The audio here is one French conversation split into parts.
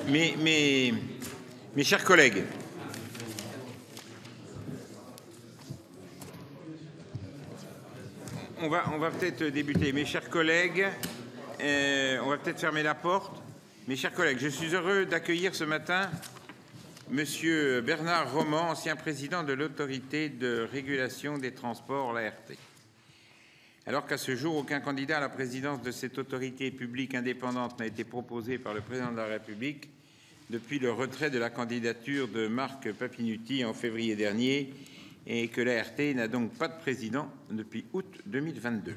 Mes chers collègues, on va peut-être débuter. Mes chers collègues, on va peut-être fermer la porte. Mes chers collègues, je suis heureux d'accueillir ce matin Monsieur Bernard Roman, ancien président de l'Autorité de régulation des transports, l'ART. Alors qu'à ce jour, aucun candidat à la présidence de cette autorité publique indépendante n'a été proposé par le président de la République depuis le retrait de la candidature de Marc Papinutti en février dernier, et que l'ART n'a donc pas de président depuis août 2022,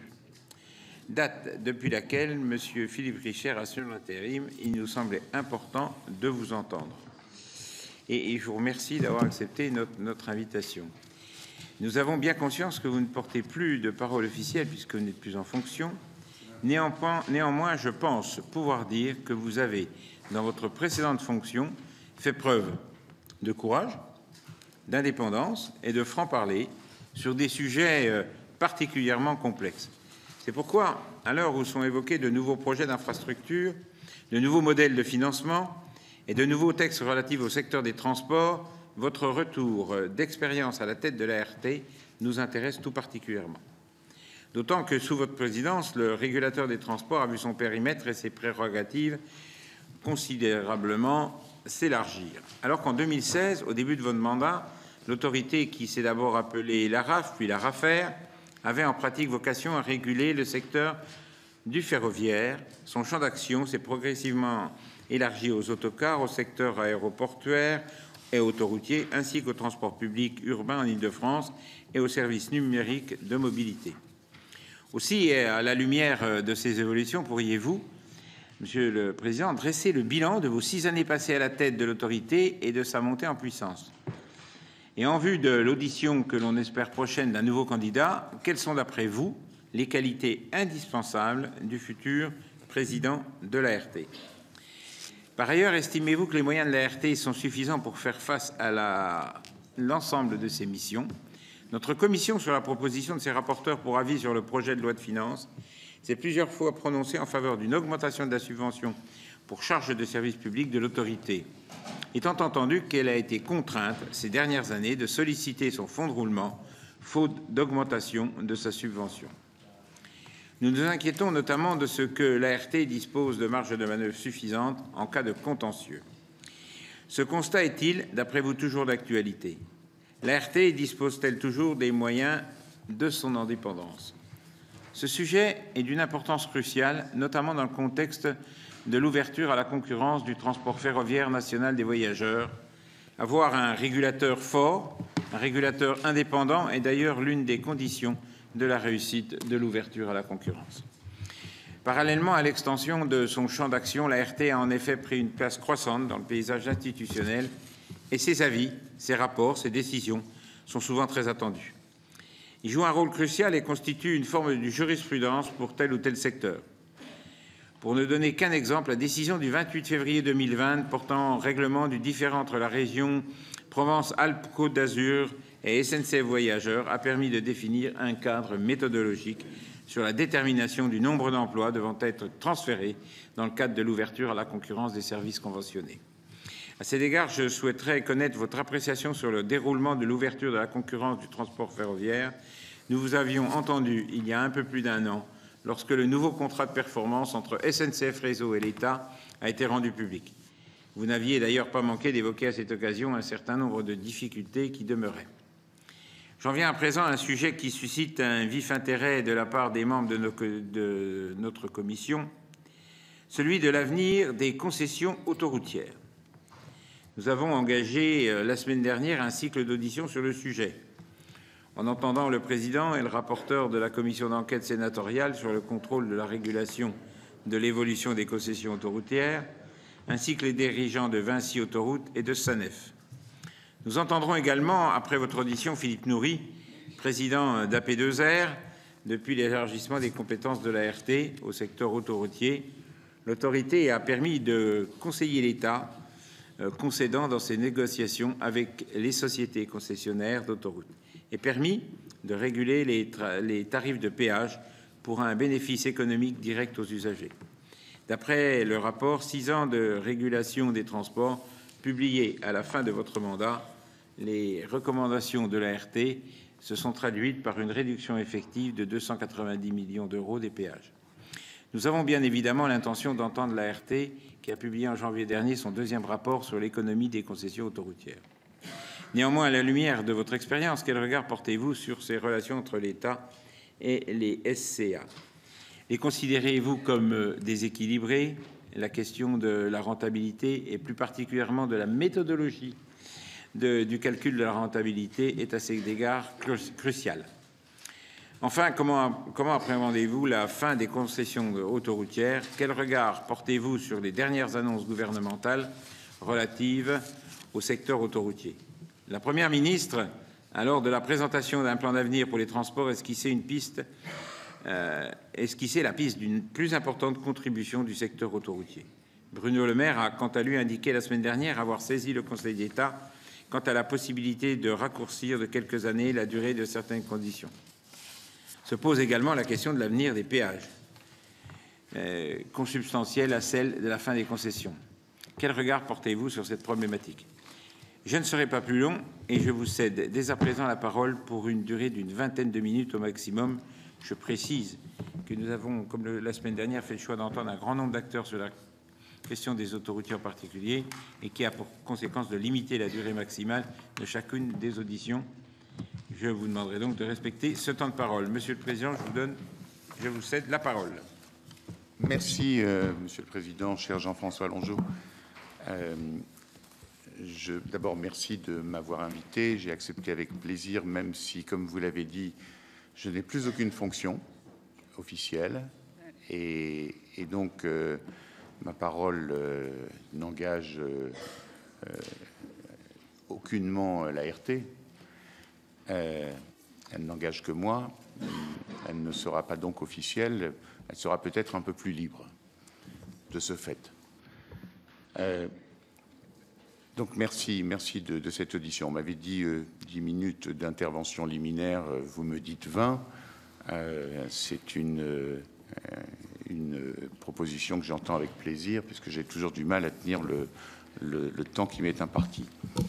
date depuis laquelle M. Philippe Richer assure l'intérim. Il nous semblait important de vous entendre. Et je vous remercie d'avoir accepté notre invitation. Nous avons bien conscience que vous ne portez plus de parole officielle puisque vous n'êtes plus en fonction. Néanmoins, je pense pouvoir dire que vous avez, dans votre précédente fonction, fait preuve de courage, d'indépendance et de franc-parler sur des sujets particulièrement complexes. C'est pourquoi, à l'heure où sont évoqués de nouveaux projets d'infrastructure, de nouveaux modèles de financement et de nouveaux textes relatifs au secteur des transports, votre retour d'expérience à la tête de l'ART nous intéresse tout particulièrement. D'autant que, sous votre présidence, le régulateur des transports a vu son périmètre et ses prérogatives considérablement s'élargir. Alors qu'en 2016, au début de votre mandat, l'autorité qui s'est d'abord appelée l'ARAF, puis l'ARAFER, avait en pratique vocation à réguler le secteur du ferroviaire. Son champ d'action s'est progressivement élargi aux autocars, au secteur aéroportuaire et autoroutier, ainsi qu'au transport public urbain en Île-de-France et aux services numériques de mobilité. Aussi, à la lumière de ces évolutions, pourriez-vous, Monsieur le Président, dresser le bilan de vos 6 années passées à la tête de l'autorité et de sa montée en puissance? Et en vue de l'audition que l'on espère prochaine d'un nouveau candidat, quelles sont d'après vous les qualités indispensables du futur président de l'ART? Par ailleurs, estimez-vous que les moyens de l'ART sont suffisants pour faire face à l'ensemble de ses missions? Notre commission, sur la proposition de ses rapporteurs pour avis sur le projet de loi de finances, s'est plusieurs fois prononcée en faveur d'une augmentation de la subvention pour charges de service public de l'autorité, étant entendu qu'elle a été contrainte ces dernières années de solliciter son fonds de roulement, faute d'augmentation de sa subvention. Nous nous inquiétons notamment de ce que l'ART dispose de marge de manœuvre suffisante en cas de contentieux. Ce constat est-il, d'après vous, toujours d'actualité? L'ART dispose-t-elle toujours des moyens de son indépendance? Ce sujet est d'une importance cruciale, notamment dans le contexte de l'ouverture à la concurrence du transport ferroviaire national des voyageurs. Avoir un régulateur fort, un régulateur indépendant est d'ailleurs l'une des conditions de la réussite de l'ouverture à la concurrence. Parallèlement à l'extension de son champ d'action, l'ART a en effet pris une place croissante dans le paysage institutionnel et ses avis, ses rapports, ses décisions sont souvent très attendus. Il joue un rôle crucial et constitue une forme de jurisprudence pour tel ou tel secteur. Pour ne donner qu'un exemple, la décision du 28 février 2020 portant règlement du différend entre la région Provence-Alpes-Côte d'Azur et SNCF Voyageurs a permis de définir un cadre méthodologique sur la détermination du nombre d'emplois devant être transférés dans le cadre de l'ouverture à la concurrence des services conventionnés. À cet égard, je souhaiterais connaître votre appréciation sur le déroulement de l'ouverture de la concurrence du transport ferroviaire. Nous vous avions entendu il y a un peu plus d'1 an, lorsque le nouveau contrat de performance entre SNCF Réseau et l'État a été rendu public. Vous n'aviez d'ailleurs pas manqué d'évoquer à cette occasion un certain nombre de difficultés qui demeuraient. J'en viens à présent à un sujet qui suscite un vif intérêt de la part des membres de notre commission, celui de l'avenir des concessions autoroutières. Nous avons engagé la semaine dernière un cycle d'auditions sur le sujet. En entendant le président et le rapporteur de la commission d'enquête sénatoriale sur le contrôle de la régulation de l'évolution des concessions autoroutières, ainsi que les dirigeants de Vinci Autoroutes et de SANEF. Nous entendrons également, après votre audition, Philippe Noury, président d'AP2R, depuis l'élargissement des compétences de l'ART au secteur autoroutier. L'autorité a permis de conseiller l'État concédant dans ses négociations avec les sociétés concessionnaires d'autoroutes et permis de réguler les tarifs de péage pour un bénéfice économique direct aux usagers. D'après le rapport 6 ans de régulation des transports publié à la fin de votre mandat, les recommandations de l'ART se sont traduites par une réduction effective de 290 millions d'euros des péages. Nous avons bien évidemment l'intention d'entendre l'ART qui a publié en janvier dernier son deuxième rapport sur l'économie des concessions autoroutières. Néanmoins, à la lumière de votre expérience, quel regard portez-vous sur ces relations entre l'État et les SCA? Les considérez-vous comme déséquilibrées? La question de la rentabilité et plus particulièrement de la méthodologie du calcul de la rentabilité est à cet égard cruciale. Enfin, comment appréhendez-vous la fin des concessions autoroutières? Quel regard portez-vous sur les dernières annonces gouvernementales relatives au secteur autoroutier? La Première ministre, lors de la présentation d'un plan d'avenir pour les transports, esquissait la piste d'une plus importante contribution du secteur autoroutier. Bruno Le Maire a, quant à lui, indiqué la semaine dernière avoir saisi le Conseil d'État quant à la possibilité de raccourcir de quelques années la durée de certaines conditions. Se pose également la question de l'avenir des péages, consubstantielle à celle de la fin des concessions. Quel regard portez-vous sur cette problématique? Je ne serai pas plus long et je vous cède dès à présent la parole pour une durée d'une vingtaine de minutes au maximum. Je précise que nous avons, comme la semaine dernière, fait le choix d'entendre un grand nombre d'acteurs sur la question des autoroutiers en particulier et qui a pour conséquence de limiter la durée maximale de chacune des auditions. Je vous demanderai donc de respecter ce temps de parole. Monsieur le Président, je vous cède la parole. Merci, Monsieur le Président, cher Jean-François Longeot. D'abord, merci de m'avoir invité. J'ai accepté avec plaisir, même si, comme vous l'avez dit, je n'ai plus aucune fonction officielle. Et donc, ma parole n'engage aucunement l'ART. Elle n'engage que moi. Elle ne sera pas donc officielle. Elle sera peut-être un peu plus libre de ce fait. Donc merci de cette audition. On m'avait dit 10 minutes d'intervention liminaire, vous me dites 20. C'est une proposition que j'entends avec plaisir, puisque j'ai toujours du mal à tenir le temps qui m'est imparti.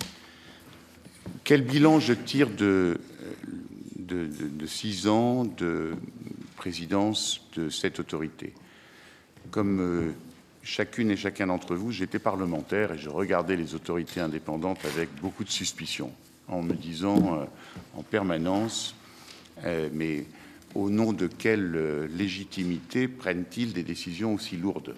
Quel bilan je tire de 6 ans de présidence de cette autorité? Comme chacune et chacun d'entre vous, j'étais parlementaire et je regardais les autorités indépendantes avec beaucoup de suspicion, en me disant en permanence mais au nom de quelle légitimité prennent-ils des décisions aussi lourdes?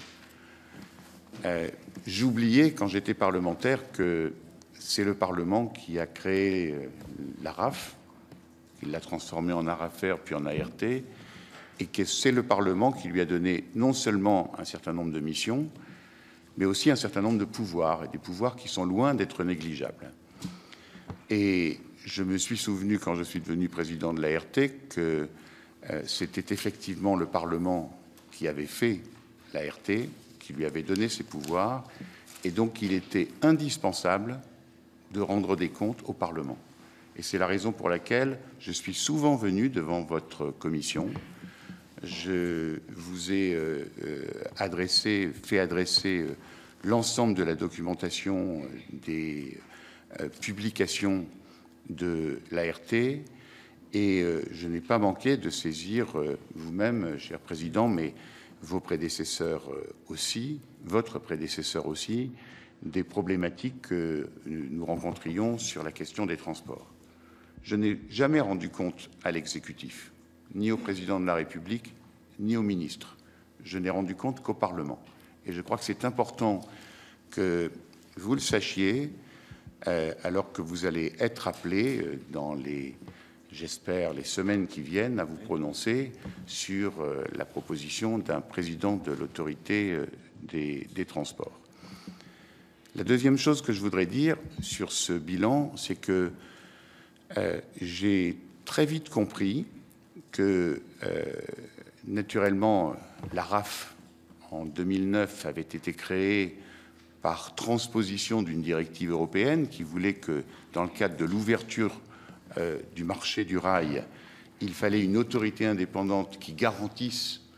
J'oubliais, quand j'étais parlementaire, que c'est le Parlement qui a créé l'ARAF, il l'a transformé en ARAFER puis en ART, et que c'est le Parlement qui lui a donné non seulement un certain nombre de missions, mais aussi un certain nombre de pouvoirs, et des pouvoirs qui sont loin d'être négligeables. Et je me suis souvenu, quand je suis devenu président de l'ART, que c'était effectivement le Parlement qui avait fait l'ART, qui lui avait donné ses pouvoirs, et donc il était indispensable de rendre des comptes au Parlement. Et c'est la raison pour laquelle je suis souvent venu devant votre commission. Je vous ai fait adresser l'ensemble de la documentation des publications de l'ART et je n'ai pas manqué de saisir vous-même, cher Président, mais vos prédécesseurs aussi, votre prédécesseur aussi, des problématiques que nous rencontrions sur la question des transports. Je n'ai jamais rendu compte à l'exécutif, ni au président de la République, ni au ministre. Je n'ai rendu compte qu'au Parlement. Et je crois que c'est important que vous le sachiez, alors que vous allez être appelé dans j'espère, les semaines qui viennent à vous prononcer sur la proposition d'un président de l'autorité des transports. La deuxième chose que je voudrais dire sur ce bilan, c'est que j'ai très vite compris que, naturellement, l'ARAF, en 2009, avait été créée par transposition d'une directive européenne qui voulait que, dans le cadre de l'ouverture du marché du rail, il fallait une autorité indépendante qui garantisse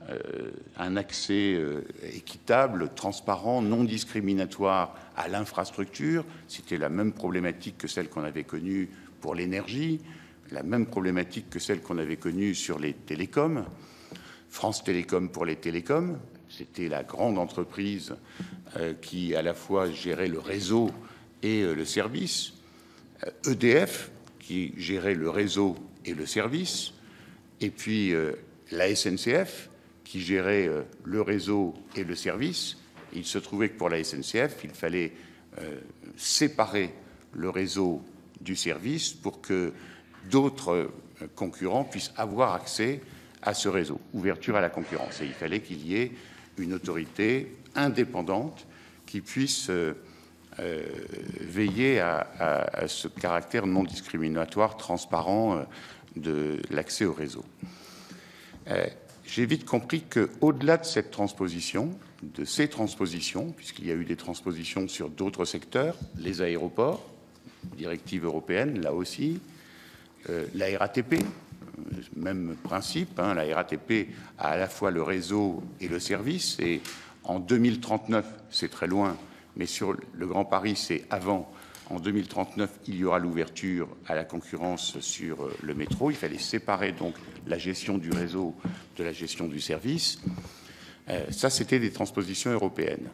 un accès équitable, transparent, non discriminatoire à l'infrastructure. C'était la même problématique que celle qu'on avait connue pour l'énergie, la même problématique que celle qu'on avait connue sur les télécoms. France Télécom pour les télécoms, c'était la grande entreprise qui à la fois gérait le réseau et le service. EDF qui gérait le réseau et le service. Et puis la SNCF qui gérait le réseau et le service. Il se trouvait que pour la SNCF, il fallait séparer le réseau du service pour que d'autres concurrents puissent avoir accès à ce réseau, ouverture à la concurrence. Et il fallait qu'il y ait une autorité indépendante qui puisse veiller à ce caractère non discriminatoire, transparent de l'accès au réseau. J'ai vite compris qu'au-delà de cette transposition, de ces transpositions, puisqu'il y a eu des transpositions sur d'autres secteurs, les aéroports, directive européenne, là aussi, la RATP, même principe, hein, la RATP a à la fois le réseau et le service, et en 2039, c'est très loin, mais sur le Grand Paris, c'est avant. En 2039, il y aura l'ouverture à la concurrence sur le métro. Il fallait séparer donc la gestion du réseau de la gestion du service. Ça, c'était des transpositions européennes.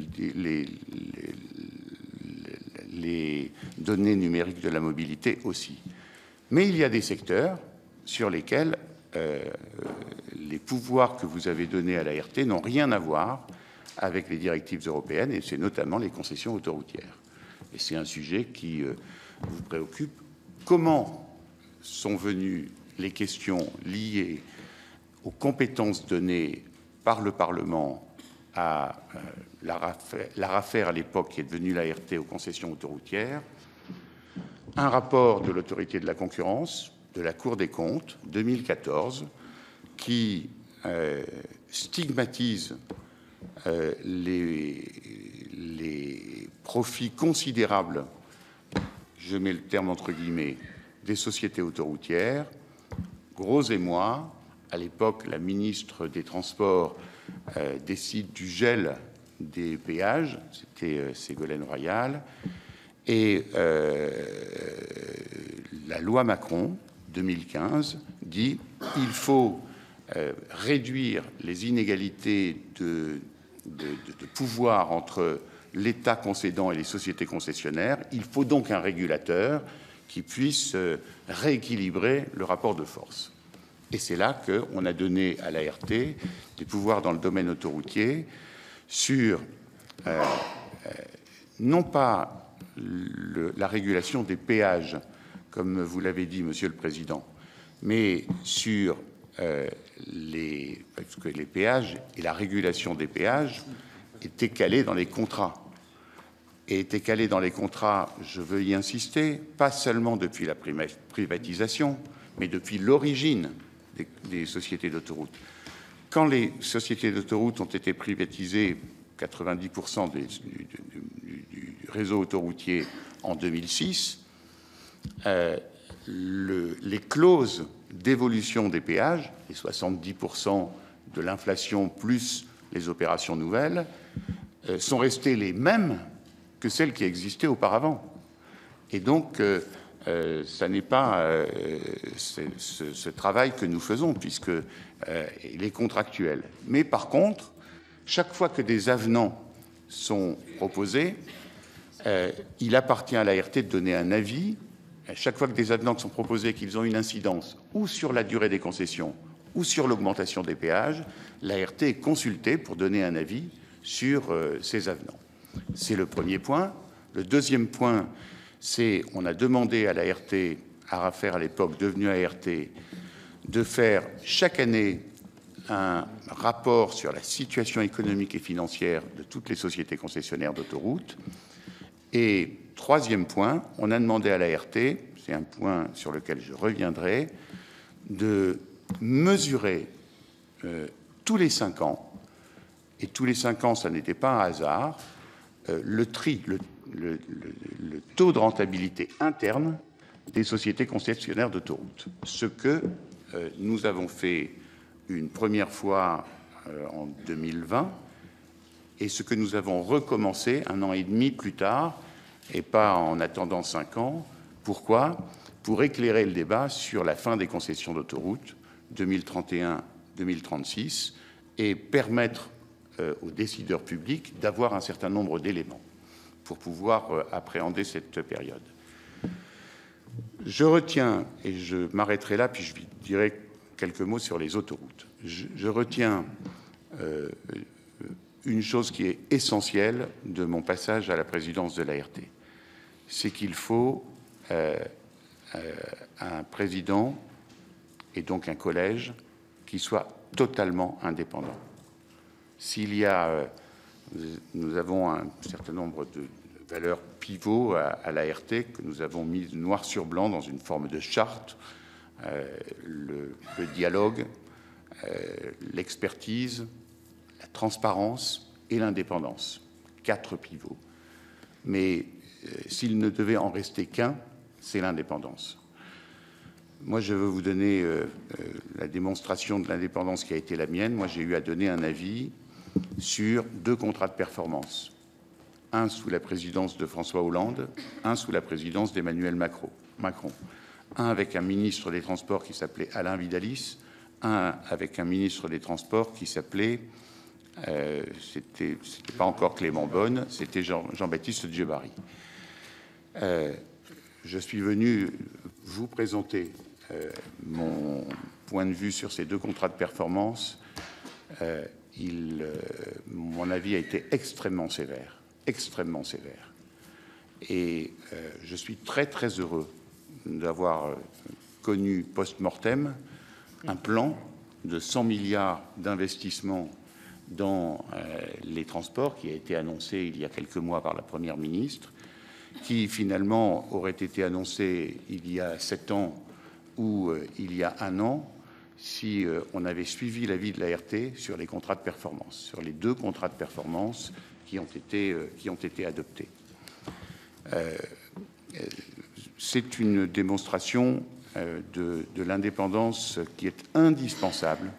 Les données numériques de la mobilité aussi. Mais il y a des secteurs sur lesquels les pouvoirs que vous avez donnés à l'ART n'ont rien à voir avec les directives européennes, et c'est notamment les concessions autoroutières. Et c'est un sujet qui vous préoccupe. Comment sont venues les questions liées aux compétences données par le Parlement à l'ARAFER à l'époque, qui est devenue l'ART aux concessions autoroutières? Un rapport de l'autorité de la concurrence, de la Cour des comptes, 2014, qui stigmatise les profits considérables, je mets le terme entre guillemets, des sociétés autoroutières. Gros émoi. À l'époque, la ministre des Transports décide du gel des péages, c'était Ségolène Royal, et la loi Macron 2015 dit il faut réduire les inégalités de pouvoir entre l'État concédant et les sociétés concessionnaires. Il faut donc un régulateur qui puisse rééquilibrer le rapport de force. Et c'est là qu'on a donné à l'ART des pouvoirs dans le domaine autoroutier sur non pas la régulation des péages, comme vous l'avez dit, Monsieur le Président, mais sur parce que les péages et la régulation des péages étaient calés dans les contrats. Et étaient calés dans les contrats, je veux y insister, pas seulement depuis la privatisation, mais depuis l'origine des sociétés d'autoroutes. Quand les sociétés d'autoroutes ont été privatisées, 90% du réseau autoroutier en 2006, les clauses d'évolution des péages, les 70% de l'inflation plus les opérations nouvelles, sont restées les mêmes que celles qui existaient auparavant. Et donc, ça n'est pas ce travail que nous faisons, puisque il est contractuel. Mais par contre, chaque fois que des avenants sont proposés, il appartient à l'ART de donner un avis. Chaque fois que des avenants sont proposés, qu'ils ont une incidence ou sur la durée des concessions ou sur l'augmentation des péages, l'ART est consultée pour donner un avis sur ces avenants. C'est le premier point. Le deuxième point, c'est on a demandé à l'ART, ARAFER à l'époque, devenue ART, de faire chaque année un rapport sur la situation économique et financière de toutes les sociétés concessionnaires d'autoroutes. Et troisième point, on a demandé à l'ART, c'est un point sur lequel je reviendrai, de mesurer tous les 5 ans, et tous les 5 ans, ça n'était pas un hasard, le taux de rentabilité interne des sociétés concessionnaires d'autoroutes. Ce que nous avons fait une première fois en 2020 et ce que nous avons recommencé 1 an et demi plus tard et pas en attendant 5 ans. Pourquoi? Pour éclairer le débat sur la fin des concessions d'autoroute 2031-2036 et permettre aux décideurs publics d'avoir un certain nombre d'éléments pour pouvoir appréhender cette période. Je retiens, et je m'arrêterai là, puis je dirai quelques mots sur les autoroutes. Je retiens une chose qui est essentielle de mon passage à la présidence de l'ART, c'est qu'il faut un président et donc un collège qui soit totalement indépendant. S'il y a, nous avons un certain nombre de valeurs pivots à l'ART que nous avons mises noir sur blanc dans une forme de charte, le dialogue, l'expertise, la transparence et l'indépendance. 4 pivots. Mais s'il ne devait en rester qu'un, c'est l'indépendance. Moi, je veux vous donner la démonstration de l'indépendance qui a été la mienne. Moi, j'ai eu à donner un avis sur 2 contrats de performance. Un sous la présidence de François Hollande, un sous la présidence d'Emmanuel Macron. Un avec un ministre des Transports qui s'appelait Alain Vidalis, un avec un ministre des Transports qui s'appelait, c'était pas encore Clément Beaune, c'était Jean-Baptiste Djebbari. Je suis venu vous présenter mon point de vue sur ces 2 contrats de performance. Mon avis a été extrêmement sévère. Et je suis très heureux d'avoir connu post-mortem un plan de 100 milliards d'investissements dans les transports qui a été annoncé il y a quelques mois par la Première ministre, qui finalement aurait été annoncé il y a 7 ans ou il y a 1 an si on avait suivi l'avis de l'ART sur les contrats de performance, sur les 2 contrats de performance qui ont été adoptés. C'est une démonstration de l'indépendance qui est indispensable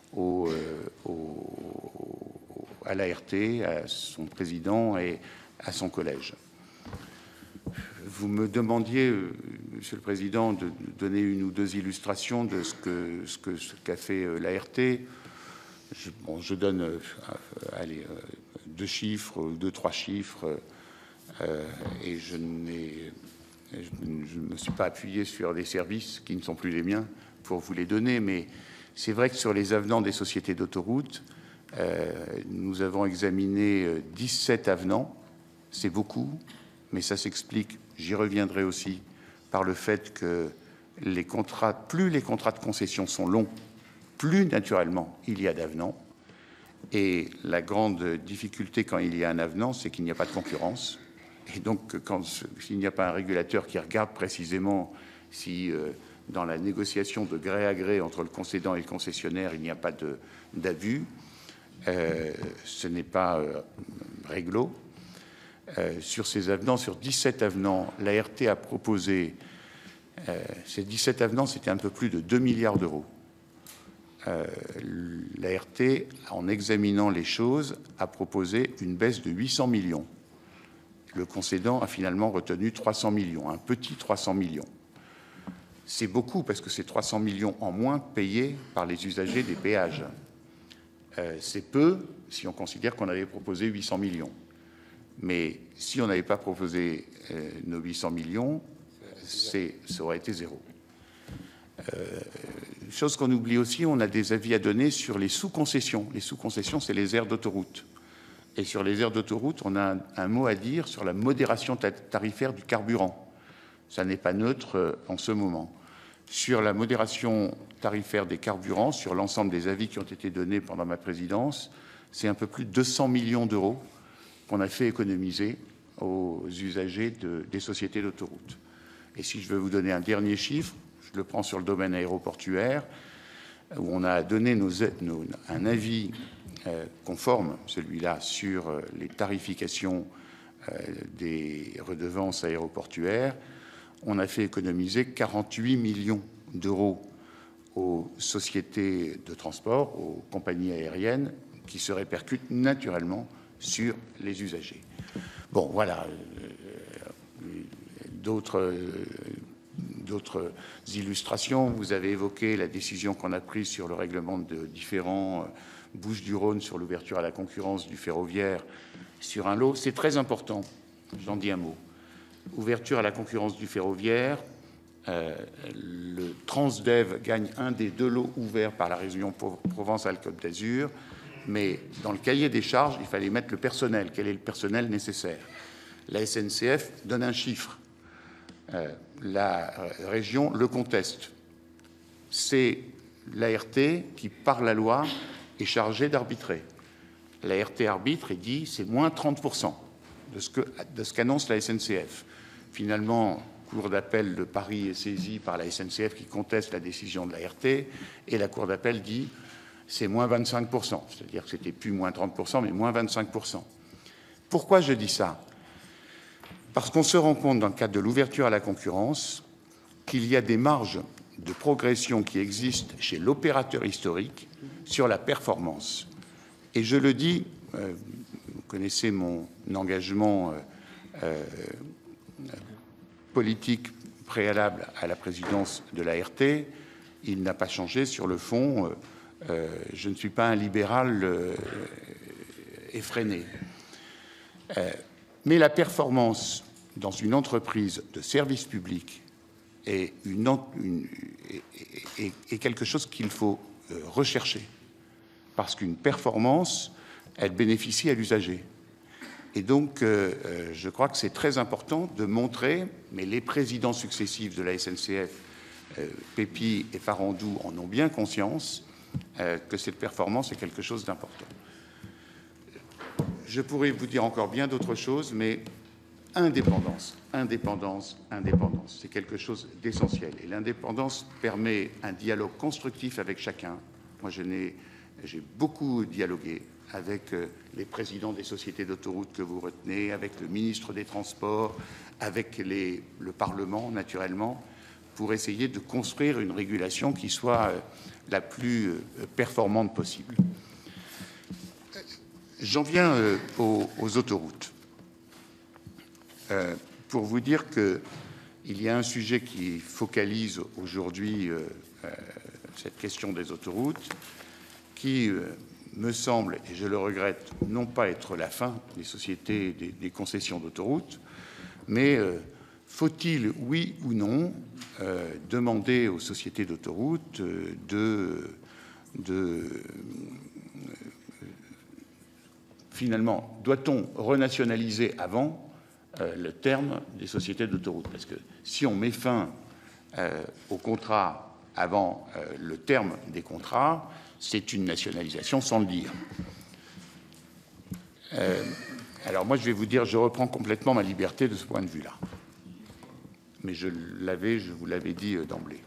à l'ART, à son président et à son collège. Vous me demandiez, Monsieur le Président, de donner 1 ou 2 illustrations de ce qu'a fait l'ART. Je donne 2 chiffres, 2-3 chiffres, et je ne me suis pas appuyé sur des services qui ne sont plus les miens pour vous les donner, mais c'est vrai que sur les avenants des sociétés d'autoroutes, nous avons examiné 17 avenants. C'est beaucoup, mais ça s'explique, j'y reviendrai aussi, par le fait que plus les contrats de concession sont longs, plus naturellement il y a d'avenants. Et la grande difficulté quand il y a un avenant, c'est qu'il n'y a pas de concurrence. Et donc, s'il n'y a pas un régulateur qui regarde précisément si, dans la négociation de gré à gré entre le concédant et le concessionnaire, il n'y a pas d'abus, ce n'est pas réglo. Sur ces avenants, sur 17 avenants, l'ART a proposé, ces 17 avenants, c'était un peu plus de 2 milliards d'euros. L'ART, en examinant les choses, a proposé une baisse de 800 millions. Le concédant a finalement retenu 300 millions, un petit 300 millions. C'est beaucoup parce que c'est 300 millions en moins payés par les usagers des péages. C'est peu si on considère qu'on avait proposé 800 millions. Mais si on n'avait pas proposé nos 800 millions, ça aurait été 0. Chose qu'on oublie aussi, on a des avis à donner sur les sous-concessions. Les sous-concessions, c'est les aires d'autoroute. Et sur les aires d'autoroute, on a un mot à dire sur la modération tarifaire du carburant. Ça n'est pas neutre en ce moment. Sur la modération tarifaire des carburants, sur l'ensemble des avis qui ont été donnés pendant ma présidence, c'est un peu plus de 200 millions d'euros qu'on a fait économiser aux usagers des sociétés d'autoroute. Et si je veux vous donner un dernier chiffre, je le prends sur le domaine aéroportuaire, où on a donné un avis conforme, celui-là, sur les tarifications des redevances aéroportuaires. On a fait économiser 48 millions d'euros aux sociétés de transport, aux compagnies aériennes, qui se répercutent naturellement sur les usagers. Bon, voilà. D'autres illustrations. Vous avez évoqué la décision qu'on a prise sur le règlement de différents Bouches-du-Rhône sur l'ouverture à la concurrence du ferroviaire sur un lot. C'est très important. J'en dis un mot. Ouverture à la concurrence du ferroviaire. Le Transdev gagne un des 2 lots ouverts par la région Provence-Alpes-Côte d'Azur. Mais dans le cahier des charges, il fallait mettre le personnel. Quel est le personnel nécessaire? La SNCF donne un chiffre. La région le conteste. C'est l'ART qui, par la loi, est chargée d'arbitrer. L'ART arbitre et dit c'est moins 30% de ce qu'annonce la SNCF. Finalement, Cour d'appel de Paris est saisie par la SNCF qui conteste la décision de l'ART et la Cour d'appel dit c'est moins 25%. C'est-à-dire que c'était plus moins 30%, mais moins 25%. Pourquoi je dis ça? Parce qu'on se rend compte, dans le cadre de l'ouverture à la concurrence, qu'il y a des marges de progression qui existent chez l'opérateur historique sur la performance. Et je le dis, vous connaissez mon engagement politique préalable à la présidence de l'ART, il n'a pas changé sur le fond. Je ne suis pas un libéral effréné. Mais la performance dans une entreprise de service public est quelque chose qu'il faut rechercher. Parce qu'une performance, elle bénéficie à l'usager. Et donc, je crois que c'est très important de montrer, mais les présidents successifs de la SNCF, Pépi et Farandou, en ont bien conscience, que cette performance est quelque chose d'important. Je pourrais vous dire encore bien d'autres choses, mais indépendance, indépendance, indépendance, c'est quelque chose d'essentiel. Et l'indépendance permet un dialogue constructif avec chacun. Moi, j'ai beaucoup dialogué avec les présidents des sociétés d'autoroutes que vous retenez, avec le ministre des Transports, avec le Parlement, naturellement, pour essayer de construire une régulation qui soit la plus performante possible. J'en viens aux autoroutes. Pour vous dire qu'il y a un sujet qui focalise aujourd'hui cette question des autoroutes, qui me semble, et je le regrette, non pas être la fin des sociétés des concessions d'autoroutes, mais faut-il, oui ou non, demander aux sociétés d'autoroutes finalement, doit-on renationaliser avant le terme des sociétés d'autoroutes? Parce que si on met fin au contrat avant le terme des contrats, c'est une nationalisation sans le dire. Alors moi, je vais vous dire, je reprends complètement ma liberté de ce point de vue-là. Mais je vous l'avais dit d'emblée.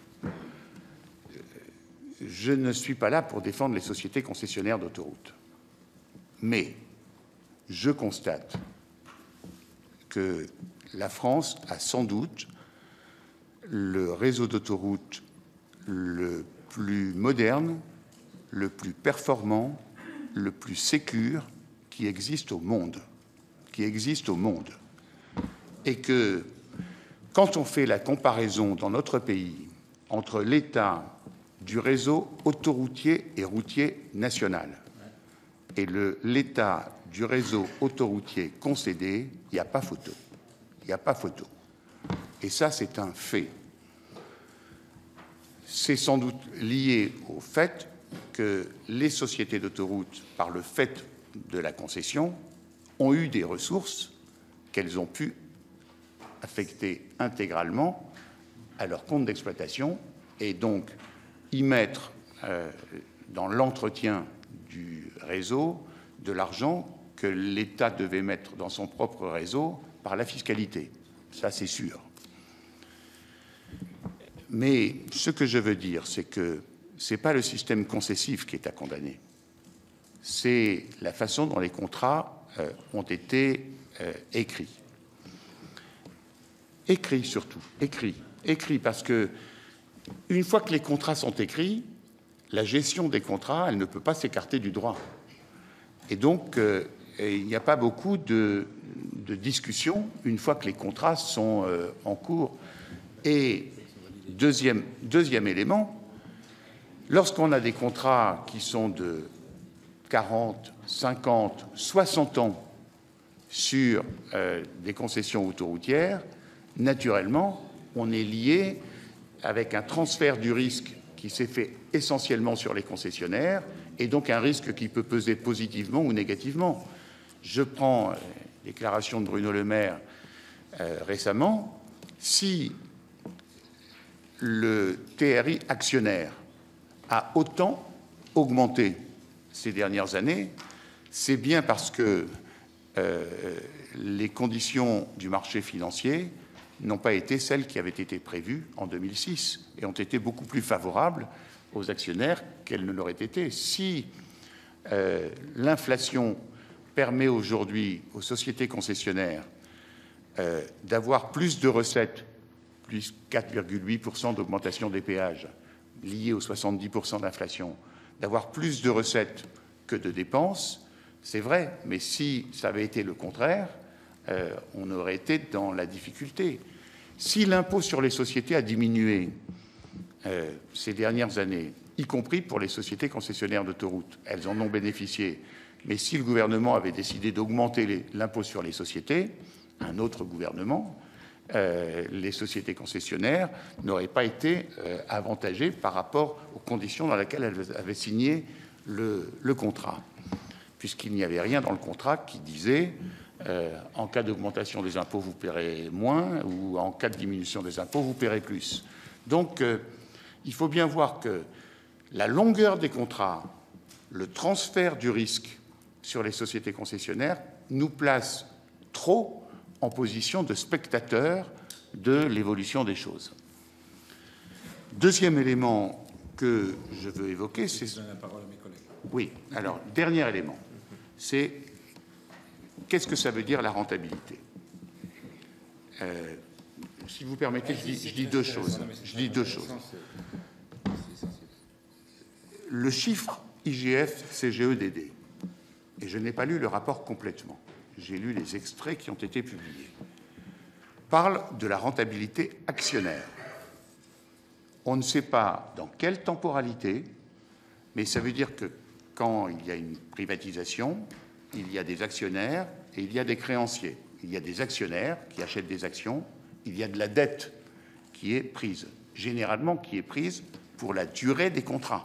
Je ne suis pas là pour défendre les sociétés concessionnaires d'autoroutes. Mais je constate que la France a sans doute le réseau d'autoroutes le plus moderne, le plus performant, le plus sécure qui existe au monde. Et que quand on fait la comparaison dans notre pays entre l'état du réseau autoroutier et routier national et l'état du réseau autoroutier concédé, il n'y a pas photo. Il n'y a pas photo. Et ça, c'est un fait. C'est sans doute lié au fait que les sociétés d'autoroutes, par le fait de la concession, ont eu des ressources qu'elles ont pu affecter intégralement à leur compte d'exploitation et donc y mettre dans l'entretien du réseau de l'argent que l'État devait mettre dans son propre réseau par la fiscalité. Ça, c'est sûr. Mais ce que je veux dire, c'est que ce n'est pas le système concessif qui est à condamner. C'est la façon dont les contrats ont été écrits. Écrits surtout. Écrits parce que une fois que les contrats sont écrits, la gestion des contrats, elle ne peut pas s'écarter du droit. Et donc, il n'y a pas beaucoup de discussions une fois que les contrats sont en cours. Et deuxième élément, lorsqu'on a des contrats qui sont de 40, 50, 60 ans sur des concessions autoroutières, naturellement, on est lié avec un transfert du risque qui s'est fait essentiellement sur les concessionnaires, et donc un risque qui peut peser positivement ou négativement. Je prends la déclaration de Bruno Le Maire récemment. Si le TRI actionnaire a autant augmenté ces dernières années, c'est bien parce que les conditions du marché financier n'ont pas été celles qui avaient été prévues en 2006 et ont été beaucoup plus favorables aux actionnaires qu'elles ne l'auraient été. Si l'inflation permet aujourd'hui aux sociétés concessionnaires d'avoir plus de recettes, plus 4,8% d'augmentation des péages liés aux 70% d'inflation, d'avoir plus de recettes que de dépenses, c'est vrai, mais si ça avait été le contraire, on aurait été dans la difficulté. Si l'impôt sur les sociétés a diminué ces dernières années, y compris pour les sociétés concessionnaires d'autoroutes, elles en ont bénéficié. Mais si le gouvernement avait décidé d'augmenter l'impôt sur les sociétés, un autre gouvernement, les sociétés concessionnaires n'auraient pas été avantagées par rapport aux conditions dans lesquelles elles avaient signé le contrat, puisqu'il n'y avait rien dans le contrat qui disait en cas d'augmentation des impôts, vous paierez moins, ou en cas de diminution des impôts, vous paierez plus. Donc, il faut bien voir que la longueur des contrats, le transfert du risque sur les sociétés concessionnaires nous place trop en position de spectateur de l'évolution des choses. Deuxième élément que je veux évoquer, c'est... Je donne la parole à mes collègues. Oui, alors, dernier élément, c'est qu'est-ce que ça veut dire la rentabilité? Si vous permettez, je dis deux choses. Le chiffre IGF-CGEDD, et je n'ai pas lu le rapport complètement, j'ai lu les extraits qui ont été publiés, parle de la rentabilité actionnaire. On ne sait pas dans quelle temporalité, mais ça veut dire que quand il y a une privatisation, il y a des actionnaires et il y a des créanciers. Il y a des actionnaires qui achètent des actions, il y a de la dette qui est prise, généralement qui est prise pour la durée des contrats.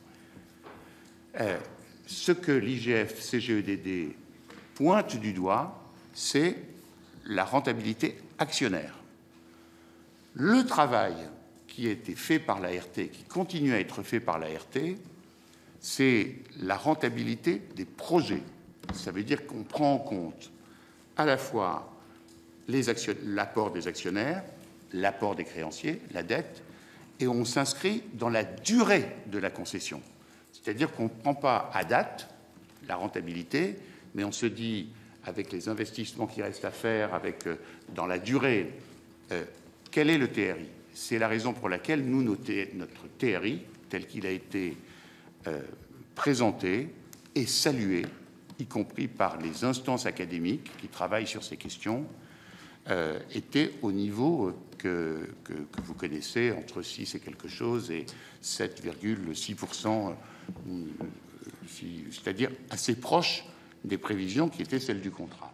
Ce que l'IGF-CGEDD pointe du doigt, c'est la rentabilité actionnaire. Le travail qui a été fait par l'ART, qui continue à être fait par l'ART, c'est la rentabilité des projets. Ça veut dire qu'on prend en compte à la fois l'apport des actionnaires, l'apport des créanciers, la dette, et on s'inscrit dans la durée de la concession. C'est-à-dire qu'on ne prend pas à date la rentabilité, mais on se dit, avec les investissements qui restent à faire, dans la durée, quel est le TRI? C'est la raison pour laquelle nous, notre TRI, tel qu'il a été présenté et salué, y compris par les instances académiques qui travaillent sur ces questions, était au niveau que vous connaissez, entre 6 et quelque chose et 7,6%, c'est-à-dire assez proche des prévisions qui étaient celles du contrat.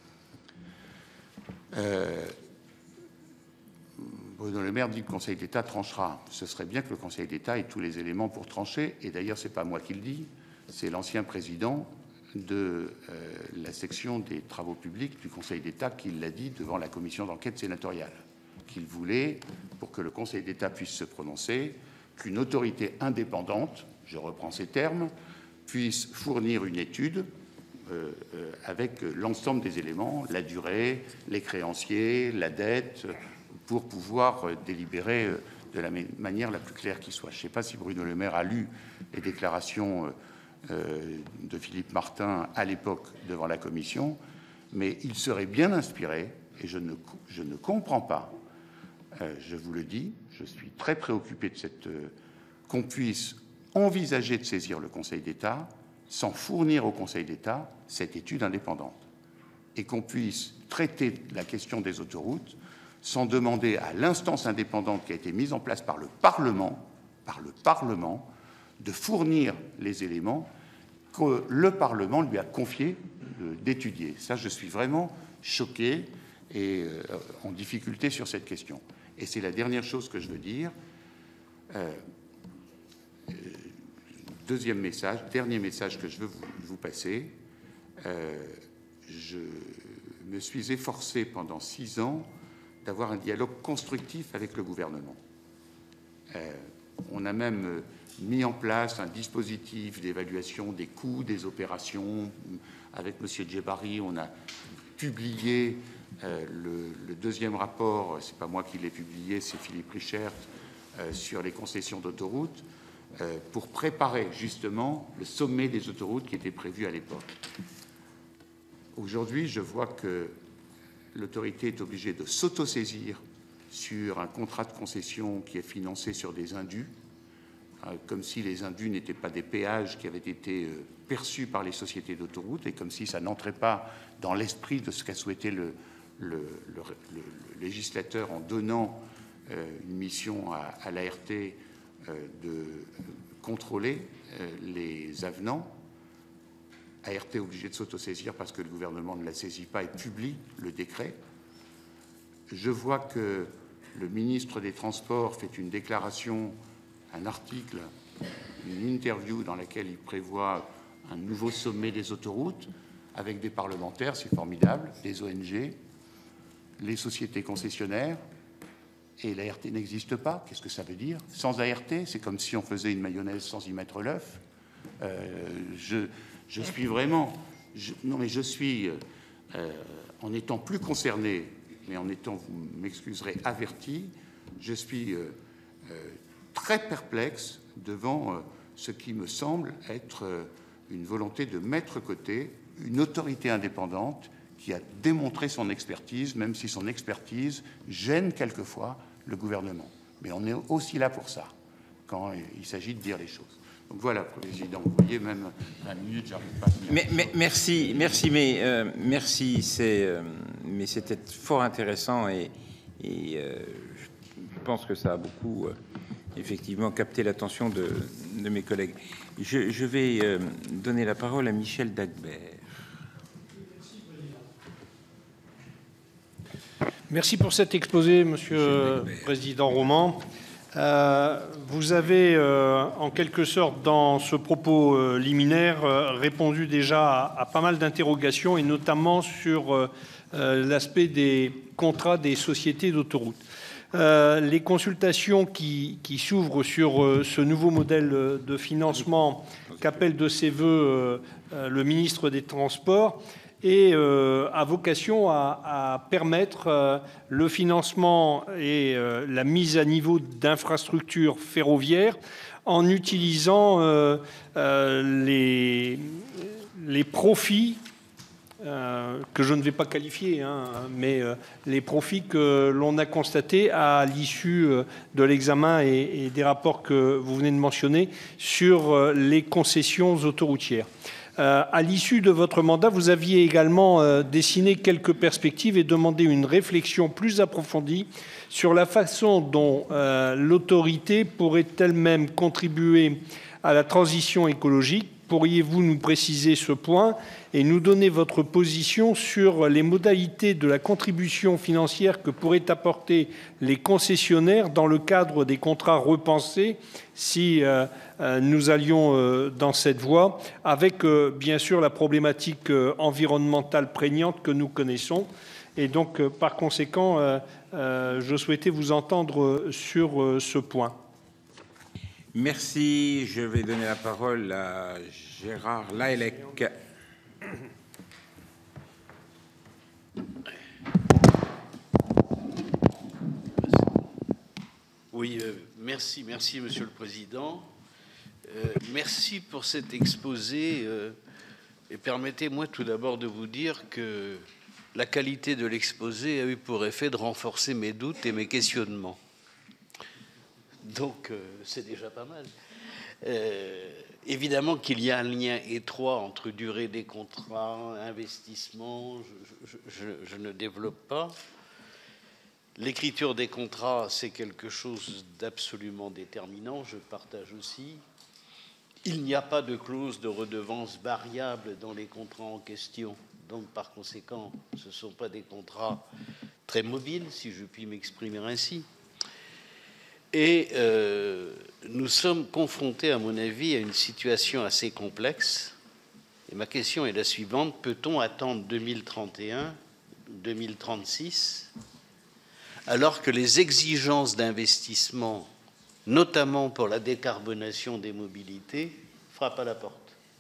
Bruno Le Maire dit que le Conseil d'État tranchera. Ce serait bien que le Conseil d'État ait tous les éléments pour trancher, et d'ailleurs, ce n'est pas moi qui le dis, c'est l'ancien président de la section des travaux publics du Conseil d'État qui l'a dit devant la commission d'enquête sénatoriale, qu'il voulait, pour que le Conseil d'État puisse se prononcer, qu'une autorité indépendante, je reprends ces termes, puisse fournir une étude avec l'ensemble des éléments, la durée, les créanciers, la dette, pour pouvoir délibérer de la manière la plus claire qui soit. Je ne sais pas si Bruno Le Maire a lu les déclarations de Philippe Martin à l'époque devant la commission, mais il serait bien inspiré, et je ne comprends pas, je vous le dis, je suis très préoccupé de qu'on puisse envisager de saisir le Conseil d'État sans fournir au Conseil d'État cette étude indépendante, et qu'on puisse traiter la question des autoroutes sans demander à l'instance indépendante qui a été mise en place par le Parlement, de fournir les éléments que le Parlement lui a confié d'étudier. Ça, je suis vraiment choqué et en difficulté sur cette question. Et c'est la dernière chose que je veux dire. Dernier message que je veux vous passer. Je me suis efforcé pendant 6 ans d'avoir un dialogue constructif avec le gouvernement. On a même mis en place un dispositif d'évaluation des coûts des opérations. Avec M. Djebari, on a publié le deuxième rapport, c'est pas moi qui l'ai publié, c'est Philippe Richert, sur les concessions d'autoroutes, pour préparer justement le sommet des autoroutes qui était prévu à l'époque. Aujourd'hui, je vois que l'autorité est obligée de s'autosaisir sur un contrat de concession qui est financé sur des indus, comme si les indus n'étaient pas des péages qui avaient été perçus par les sociétés d'autoroutes et comme si ça n'entrait pas dans l'esprit de ce qu'a souhaité le législateur en donnant une mission à l'ART de contrôler les avenants. ART est obligé de s'autosaisir parce que le gouvernement ne la saisit pas et publie le décret. Je vois que le ministre des Transports fait une déclaration, un article, une interview dans laquelle il prévoit un nouveau sommet des autoroutes avec des parlementaires, c'est formidable, des ONG, les sociétés concessionnaires, et l'ART n'existe pas. Qu'est-ce que ça veut dire? Sans ART, c'est comme si on faisait une mayonnaise sans y mettre l'œuf. Je suis vraiment... je suis, en étant plus concerné, mais en étant, vous m'excuserez, averti, je suis très perplexe devant ce qui me semble être une volonté de mettre de côté une autorité indépendante qui a démontré son expertise, même si son expertise gêne quelquefois le gouvernement. Mais on est aussi là pour ça, quand il s'agit de dire les choses. Donc voilà, Président, vous voyez, même 20 minutes, j'arrive pas à finir. Merci, mais c'était fort intéressant et je pense que ça a beaucoup, effectivement, capté l'attention de mes collègues. Je vais donner la parole à Michel Dagbert. Merci pour cet exposé, Monsieur le Président Roman. Vous avez, en quelque sorte, dans ce propos liminaire, répondu déjà à pas mal d'interrogations, et notamment sur l'aspect des contrats des sociétés d'autoroutes. Les consultations qui s'ouvrent sur ce nouveau modèle de financement qu'appelle de ses voeux le ministre des Transports et a vocation à permettre le financement et la mise à niveau d'infrastructures ferroviaires en utilisant les profits que je ne vais pas qualifier, mais les profits que l'on a constatés à l'issue de l'examen et des rapports que vous venez de mentionner sur les concessions autoroutières. À l'issue de votre mandat, vous aviez également dessiné quelques perspectives et demandé une réflexion plus approfondie sur la façon dont l'autorité pourrait elle-même contribuer à la transition écologique. Pourriez-vous nous préciser ce point et nous donner votre position sur les modalités de la contribution financière que pourraient apporter les concessionnaires dans le cadre des contrats repensés si nous allions dans cette voie, avec bien sûr la problématique environnementale prégnante que nous connaissons. Et donc, par conséquent, je souhaitais vous entendre sur ce point. Merci. Je vais donner la parole à Gérard Lahellec. Oui, merci, Monsieur le Président. Merci pour cet exposé. Et permettez-moi tout d'abord de vous dire que la qualité de l'exposé a eu pour effet de renforcer mes doutes et mes questionnements. Donc, c'est déjà pas mal. Évidemment qu'il y a un lien étroit entre durée des contrats, investissement, je ne développe pas. L'écriture des contrats, c'est quelque chose d'absolument déterminant, je partage aussi. Il n'y a pas de clause de redevance variable dans les contrats en question. Donc, par conséquent, ce ne sont pas des contrats très mobiles, si je puis m'exprimer ainsi. Et nous sommes confrontés, à mon avis, à une situation assez complexe. Et ma question est la suivante. Peut-on attendre 2031, 2036, alors que les exigences d'investissement, notamment pour la décarbonation des mobilités, frappent à la porte?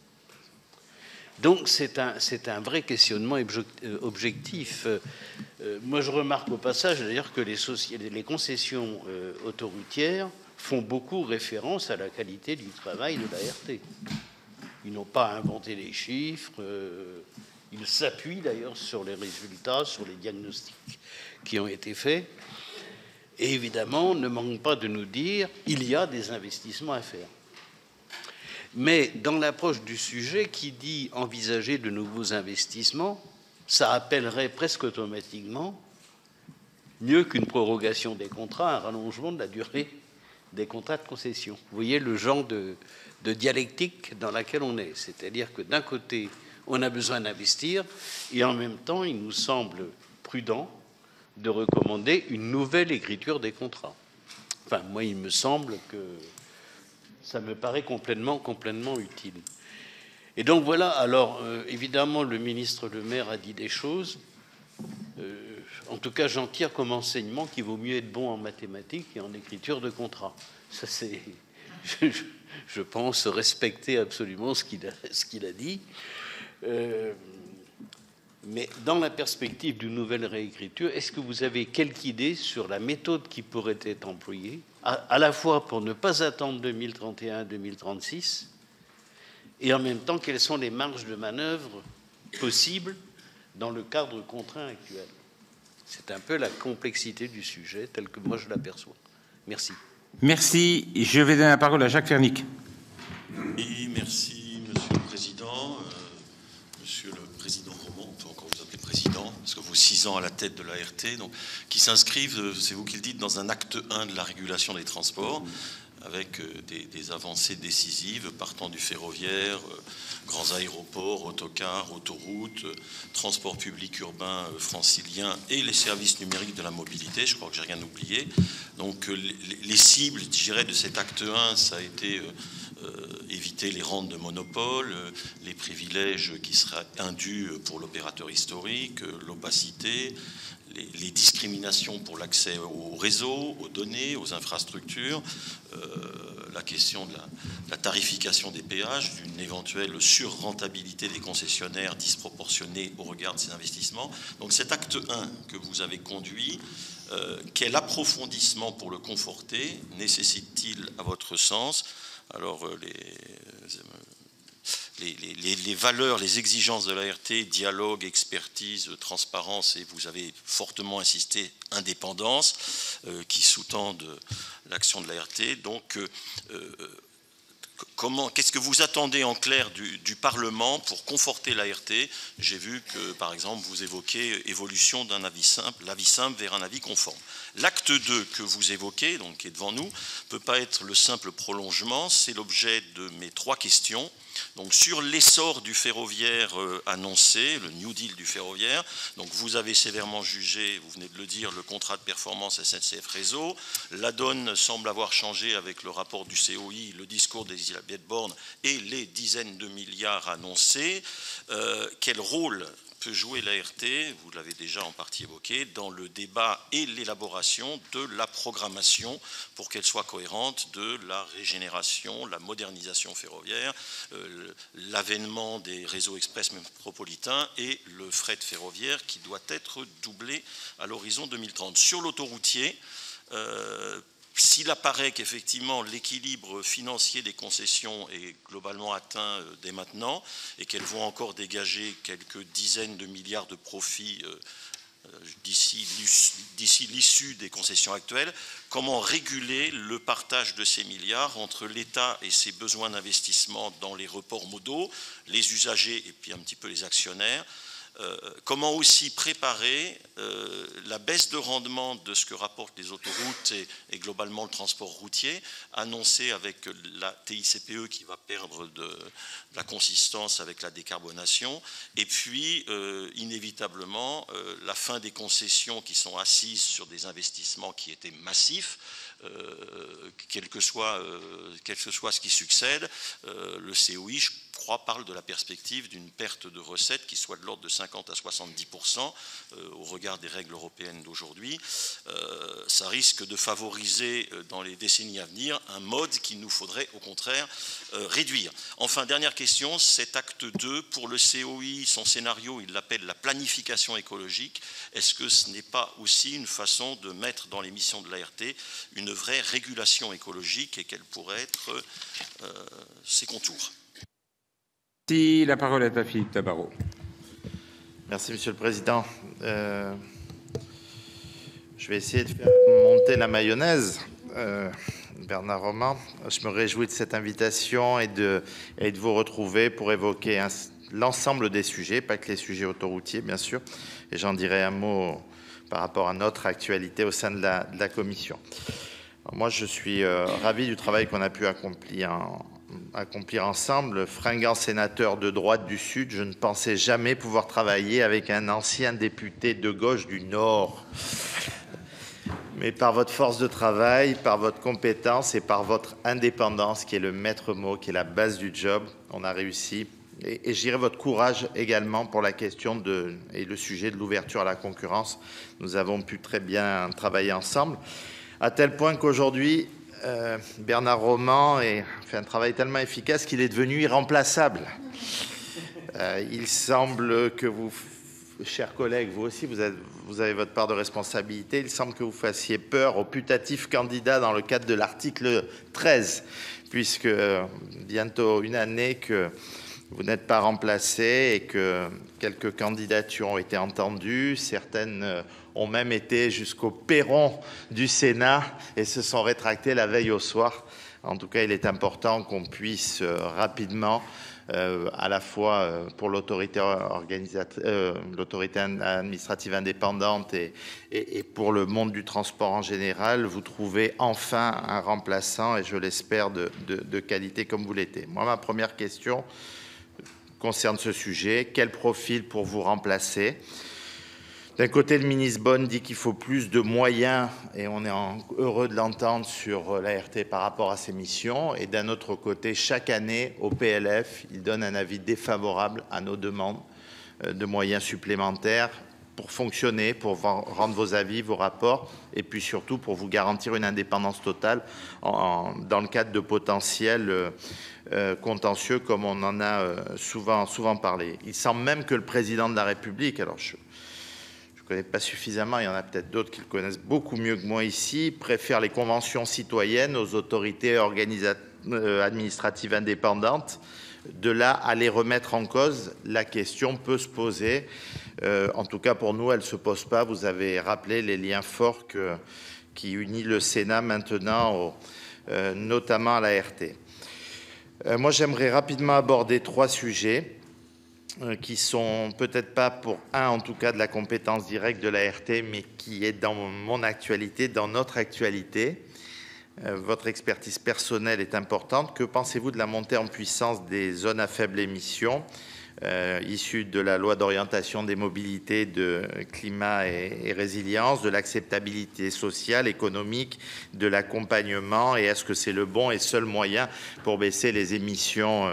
Donc c'est un vrai questionnement objectif. Moi je remarque au passage d'ailleurs que les concessions autoroutières font beaucoup référence à la qualité du travail de l'ART. Ils n'ont pas inventé les chiffres, ils s'appuient d'ailleurs sur les résultats, sur les diagnostics qui ont été faits. Et évidemment, ne manque pas de nous dire il y a des investissements à faire. Mais dans l'approche du sujet, qui dit envisager de nouveaux investissements, ça appellerait presque automatiquement, mieux qu'une prorogation des contrats, un rallongement de la durée des contrats de concession. Vous voyez le genre de dialectique dans laquelle on est. C'est-à-dire que d'un côté, on a besoin d'investir, et en même temps, il nous semble prudent de recommander une nouvelle écriture des contrats. Enfin, moi, il me semble que ça me paraît complètement utile. Et donc voilà, alors évidemment le ministre Le Maire a dit des choses. En tout cas, j'en tire comme enseignement qu'il vaut mieux être bon en mathématiques et en écriture de contrat. Ça, c'est, je pense, respecter absolument ce qu'il a dit. Mais dans la perspective d'une nouvelle réécriture, est-ce que vous avez quelque idée sur la méthode qui pourrait être employée, à la fois pour ne pas attendre 2031-2036, et en même temps, quelles sont les marges de manœuvre possibles dans le cadre contraint actuel? C'est un peu la complexité du sujet, tel que moi je l'aperçois. Merci. Merci. Je vais donner la parole à Jacques Fernic. Oui, merci, Monsieur le Président. Monsieur le Président Romand, on peut encore vous appeler Président, parce que vous 6 ans à la tête de l'ART, donc, qui s'inscrivent, c'est vous qui le dites, dans un acte 1 de la régulation des transports, avec des avancées décisives partant du ferroviaire, grands aéroports, autocars, autoroutes, transport public urbain francilien et les services numériques de la mobilité. Je crois que j'ai rien oublié. Donc les cibles, je dirais, de cet acte 1, ça a été éviter les rentes de monopole, les privilèges qui seraient indus pour l'opérateur historique, l'opacité, les discriminations pour l'accès au réseau, aux données, aux infrastructures, la question de la tarification des péages, d'une éventuelle surrentabilité des concessionnaires disproportionnée au regard de ces investissements. Donc cet acte 1 que vous avez conduit, quel approfondissement pour le conforter nécessite-t-il à votre sens? Alors les valeurs, les exigences de l'ART, dialogue, expertise, transparence, et vous avez fortement insisté, indépendance, qui sous-tendent l'action de l'ART. Donc, qu'est-ce que vous attendez en clair du Parlement pour conforter l'ART? J'ai vu que, par exemple, vous évoquez évolution d'un avis simple, l'avis simple vers un avis conforme. L'acte 2 que vous évoquez, donc qui est devant nous, ne peut pas être le simple prolongement. C'est l'objet de mes 3 questions. Donc sur l'essor du ferroviaire annoncé, le New Deal du ferroviaire, donc vous avez sévèrement jugé, vous venez de le dire, le contrat de performance SNCF Réseau. La donne semble avoir changé avec le rapport du COI, le discours d'Elisabeth Borne et les dizaines de milliards annoncés. Quel rôle peut jouer l'ART, vous l'avez déjà en partie évoqué, dans le débat et l'élaboration de la programmation pour qu'elle soit cohérente de la régénération, la modernisation ferroviaire, l'avènement des réseaux express métropolitains et le fret ferroviaire qui doit être doublé à l'horizon 2030. Sur l'autoroutier, s'il apparaît qu'effectivement l'équilibre financier des concessions est globalement atteint dès maintenant et qu'elles vont encore dégager quelques dizaines de milliards de profits d'ici l'issue des concessions actuelles, comment réguler le partage de ces milliards entre l'État et ses besoins d'investissement dans les reports modaux, les usagers et puis un petit peu les actionnaires. Comment aussi préparer la baisse de rendement de ce que rapportent les autoroutes et globalement le transport routier, annoncé avec la TICPE qui va perdre de la consistance avec la décarbonation, et puis inévitablement la fin des concessions qui sont assises sur des investissements qui étaient massifs, quel que soit ce qui succède. Le COI, je crois, parle de la perspective d'une perte de recettes qui soit de l'ordre de 50 à 70% au regard des règles européennes d'aujourd'hui. Ça risque de favoriser dans les décennies à venir un mode qu'il nous faudrait au contraire réduire. Enfin, dernière question, cet acte 2, pour le COI, son scénario, il l'appelle la planification écologique. Est-ce que ce n'est pas aussi une façon de mettre dans les missions de l'ART une vraie régulation écologique et quels pourraient être ses contours? Si la parole est à Philippe Tabarot. Merci, Monsieur le Président. Je vais essayer de faire monter la mayonnaise. Bernard Roman, je me réjouis de cette invitation et de vous retrouver pour évoquer l'ensemble des sujets, pas que les sujets autoroutiers, bien sûr. Et j'en dirai un mot par rapport à notre actualité au sein de la Commission. Alors moi, je suis ravi du travail qu'on a pu accomplir ensemble. Fringant sénateur de droite du Sud, je ne pensais jamais pouvoir travailler avec un ancien député de gauche du Nord. Mais par votre force de travail, par votre compétence et par votre indépendance, qui est le maître mot, qui est la base du job, on a réussi. Et je dirais votre courage également pour la question et le sujet de l'ouverture à la concurrence. Nous avons pu très bien travailler ensemble, à tel point qu'aujourd'hui, Bernard Roman fait un travail tellement efficace qu'il est devenu irremplaçable. Il semble que vous, chers collègues, vous aussi, vous avez votre part de responsabilité. Il semble que vous fassiez peur aux putatifs candidats dans le cadre de l'article 13, puisque bientôt une année que vous n'êtes pas remplacé et que quelques candidatures ont été entendues. Certaines ont même été jusqu'au perron du Sénat et se sont rétractées la veille au soir. En tout cas, il est important qu'on puisse rapidement, à la fois pour l'autorité administrative indépendante et pour le monde du transport en général, vous trouver enfin un remplaçant, et je l'espère de qualité comme vous l'étiez. Moi, ma première question concerne ce sujet. Quel profil pour vous remplacer? D'un côté, le ministre Bonne dit qu'il faut plus de moyens, et on est heureux de l'entendre sur l'ART par rapport à ses missions. Et d'un autre côté, chaque année, au PLF, il donne un avis défavorable à nos demandes de moyens supplémentaires pour fonctionner, pour rendre vos avis, vos rapports, et puis surtout pour vous garantir une indépendance totale dans le cadre de potentiels contentieux, comme on en a souvent parlé. Il semble même que le président de la République, alors je ne connais pas suffisamment, il y en a peut-être d'autres qui le connaissent beaucoup mieux que moi ici, préfère les conventions citoyennes aux autorités administratives indépendantes. De là à les remettre en cause, la question peut se poser. En tout cas, pour nous, elle ne se pose pas. Vous avez rappelé les liens forts qui unissent le Sénat maintenant, notamment à l'ART. Moi, j'aimerais rapidement aborder 3 sujets qui sont peut-être pas pour un, en tout cas, de la compétence directe de l'ART, mais qui est dans mon actualité, dans notre actualité. Votre expertise personnelle est importante. Que pensez-vous de la montée en puissance des zones à faible émission issues de la loi d'orientation des mobilités de climat et résilience, de l'acceptabilité sociale, économique, de l'accompagnement? Et est-ce que c'est le bon et seul moyen pour baisser les émissions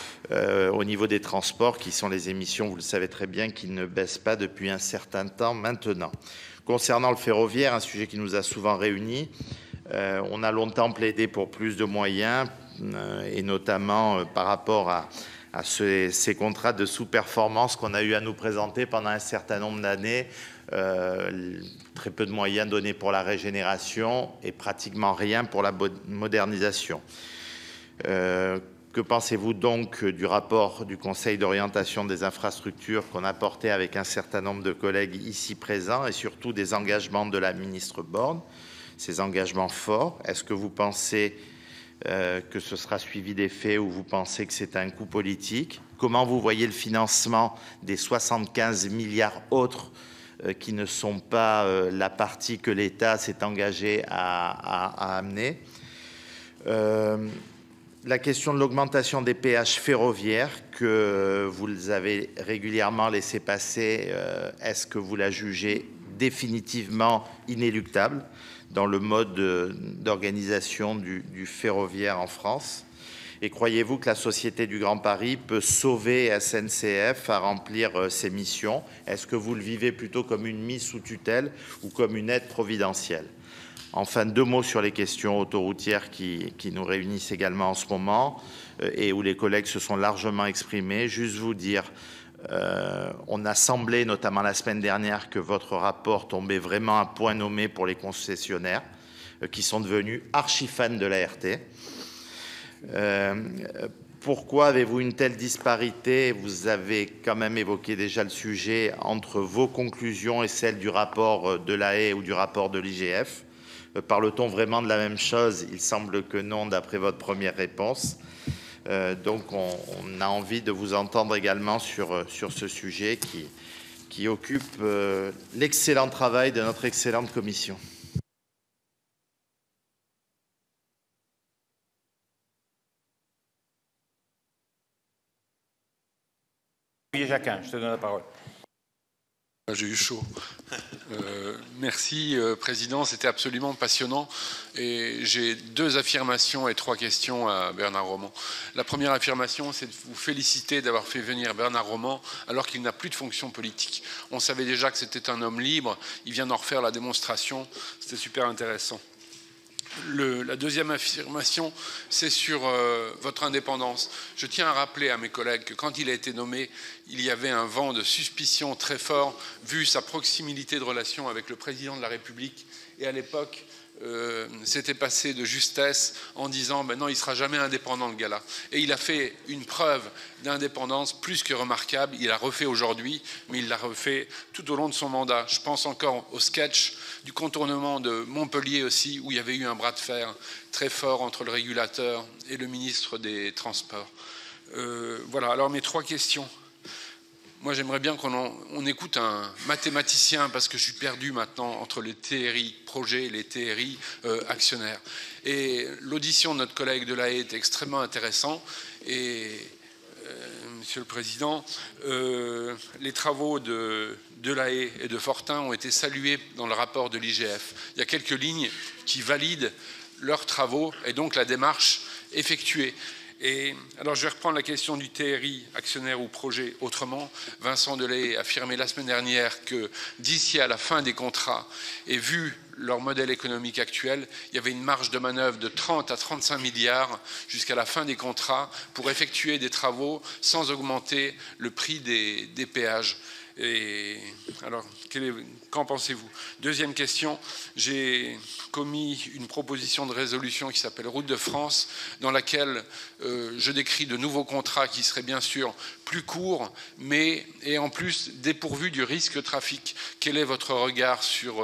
au niveau des transports, qui sont les émissions, vous le savez très bien, qui ne baissent pas depuis un certain temps maintenant? Concernant le ferroviaire, un sujet qui nous a souvent réunis, on a longtemps plaidé pour plus de moyens, et notamment par rapport à ces contrats de sous-performance qu'on a eu à nous présenter pendant un certain nombre d'années. Très peu de moyens donnés pour la régénération et pratiquement rien pour la modernisation. Que Que pensez-vous donc du rapport du Conseil d'orientation des infrastructures qu'on a porté avec un certain nombre de collègues ici présents et surtout des engagements de la ministre Borne, ces engagements forts? Est-ce que vous pensez que ce sera suivi des faits ou vous pensez que c'est un coup politique? Comment vous voyez le financement des 75 milliards autres qui ne sont pas la partie que l'État s'est engagé à amener? La question de l'augmentation des péages ferroviaires que vous avez régulièrement laissé passer, est-ce que vous la jugez définitivement inéluctable dans le mode d'organisation du ferroviaire en France? Et croyez-vous que la Société du Grand Paris peut sauver SNCF à remplir ses missions? Est-ce que vous le vivez plutôt comme une mise sous tutelle ou comme une aide providentielle? Enfin, 2 mots sur les questions autoroutières qui nous réunissent également en ce moment et où les collègues se sont largement exprimés. Juste vous dire, on a semblé, notamment la semaine dernière, que votre rapport tombait vraiment à point nommé pour les concessionnaires qui sont devenus archi-fans de l'ART. Pourquoi avez-vous une telle disparité? Vous avez quand même évoqué déjà le sujet entre vos conclusions et celles du rapport de l'AE ou du rapport de l'IGF. Parle-t-on vraiment de la même chose? Il semble que non, d'après votre première réponse. Donc, on a envie de vous entendre également sur ce sujet qui occupe l'excellent travail de notre excellente commission. Jacquin, je te donne la parole. J'ai eu chaud. Merci, Président. C'était absolument passionnant. Et j'ai 2 affirmations et 3 questions à Bernard Roman. La première affirmation, c'est de vous féliciter d'avoir fait venir Bernard Roman alors qu'il n'a plus de fonction politique. On savait déjà que c'était un homme libre. Il vient d'en refaire la démonstration. C'était super intéressant. La deuxième affirmation, c'est sur votre indépendance. Je tiens à rappeler à mes collègues que quand il a été nommé, il y avait un vent de suspicion très fort, vu sa proximité de relation avec le président de la République. Et à l'époque, s'était passé de justesse en disant ben non, il ne sera jamais indépendant, le gars-là. Et il a fait une preuve d'indépendance plus que remarquable. Il l'a refait aujourd'hui, mais il l'a refait tout au long de son mandat. Je pense encore au sketch du contournement de Montpellier aussi, où il y avait eu un bras de fer très fort entre le régulateur et le ministre des Transports. Voilà, alors mes 3 questions. Moi, j'aimerais bien qu'on écoute un mathématicien, parce que je suis perdu maintenant entre les TRI projets et les TRI actionnaires. Et l'audition de notre collègue de l'AE est extrêmement intéressante. Et, Monsieur le Président, les travaux de l'AE et de Fortin ont été salués dans le rapport de l'IGF. Il y a quelques lignes qui valident leurs travaux et donc la démarche effectuée. Et alors je vais reprendre la question du TRI, actionnaire ou projet autrement. Vincent Delahaye a affirmé la semaine dernière que d'ici à la fin des contrats, et vu leur modèle économique actuel, il y avait une marge de manœuvre de 30 à 35 milliards jusqu'à la fin des contrats pour effectuer des travaux sans augmenter le prix des péages. Et alors, qu'en pensez-vous? Deuxième question, j'ai commis une proposition de résolution qui s'appelle Route de France, dans laquelle je décris de nouveaux contrats qui seraient bien sûr plus courts, mais et en plus dépourvus du risque trafic. Quel est votre regard sur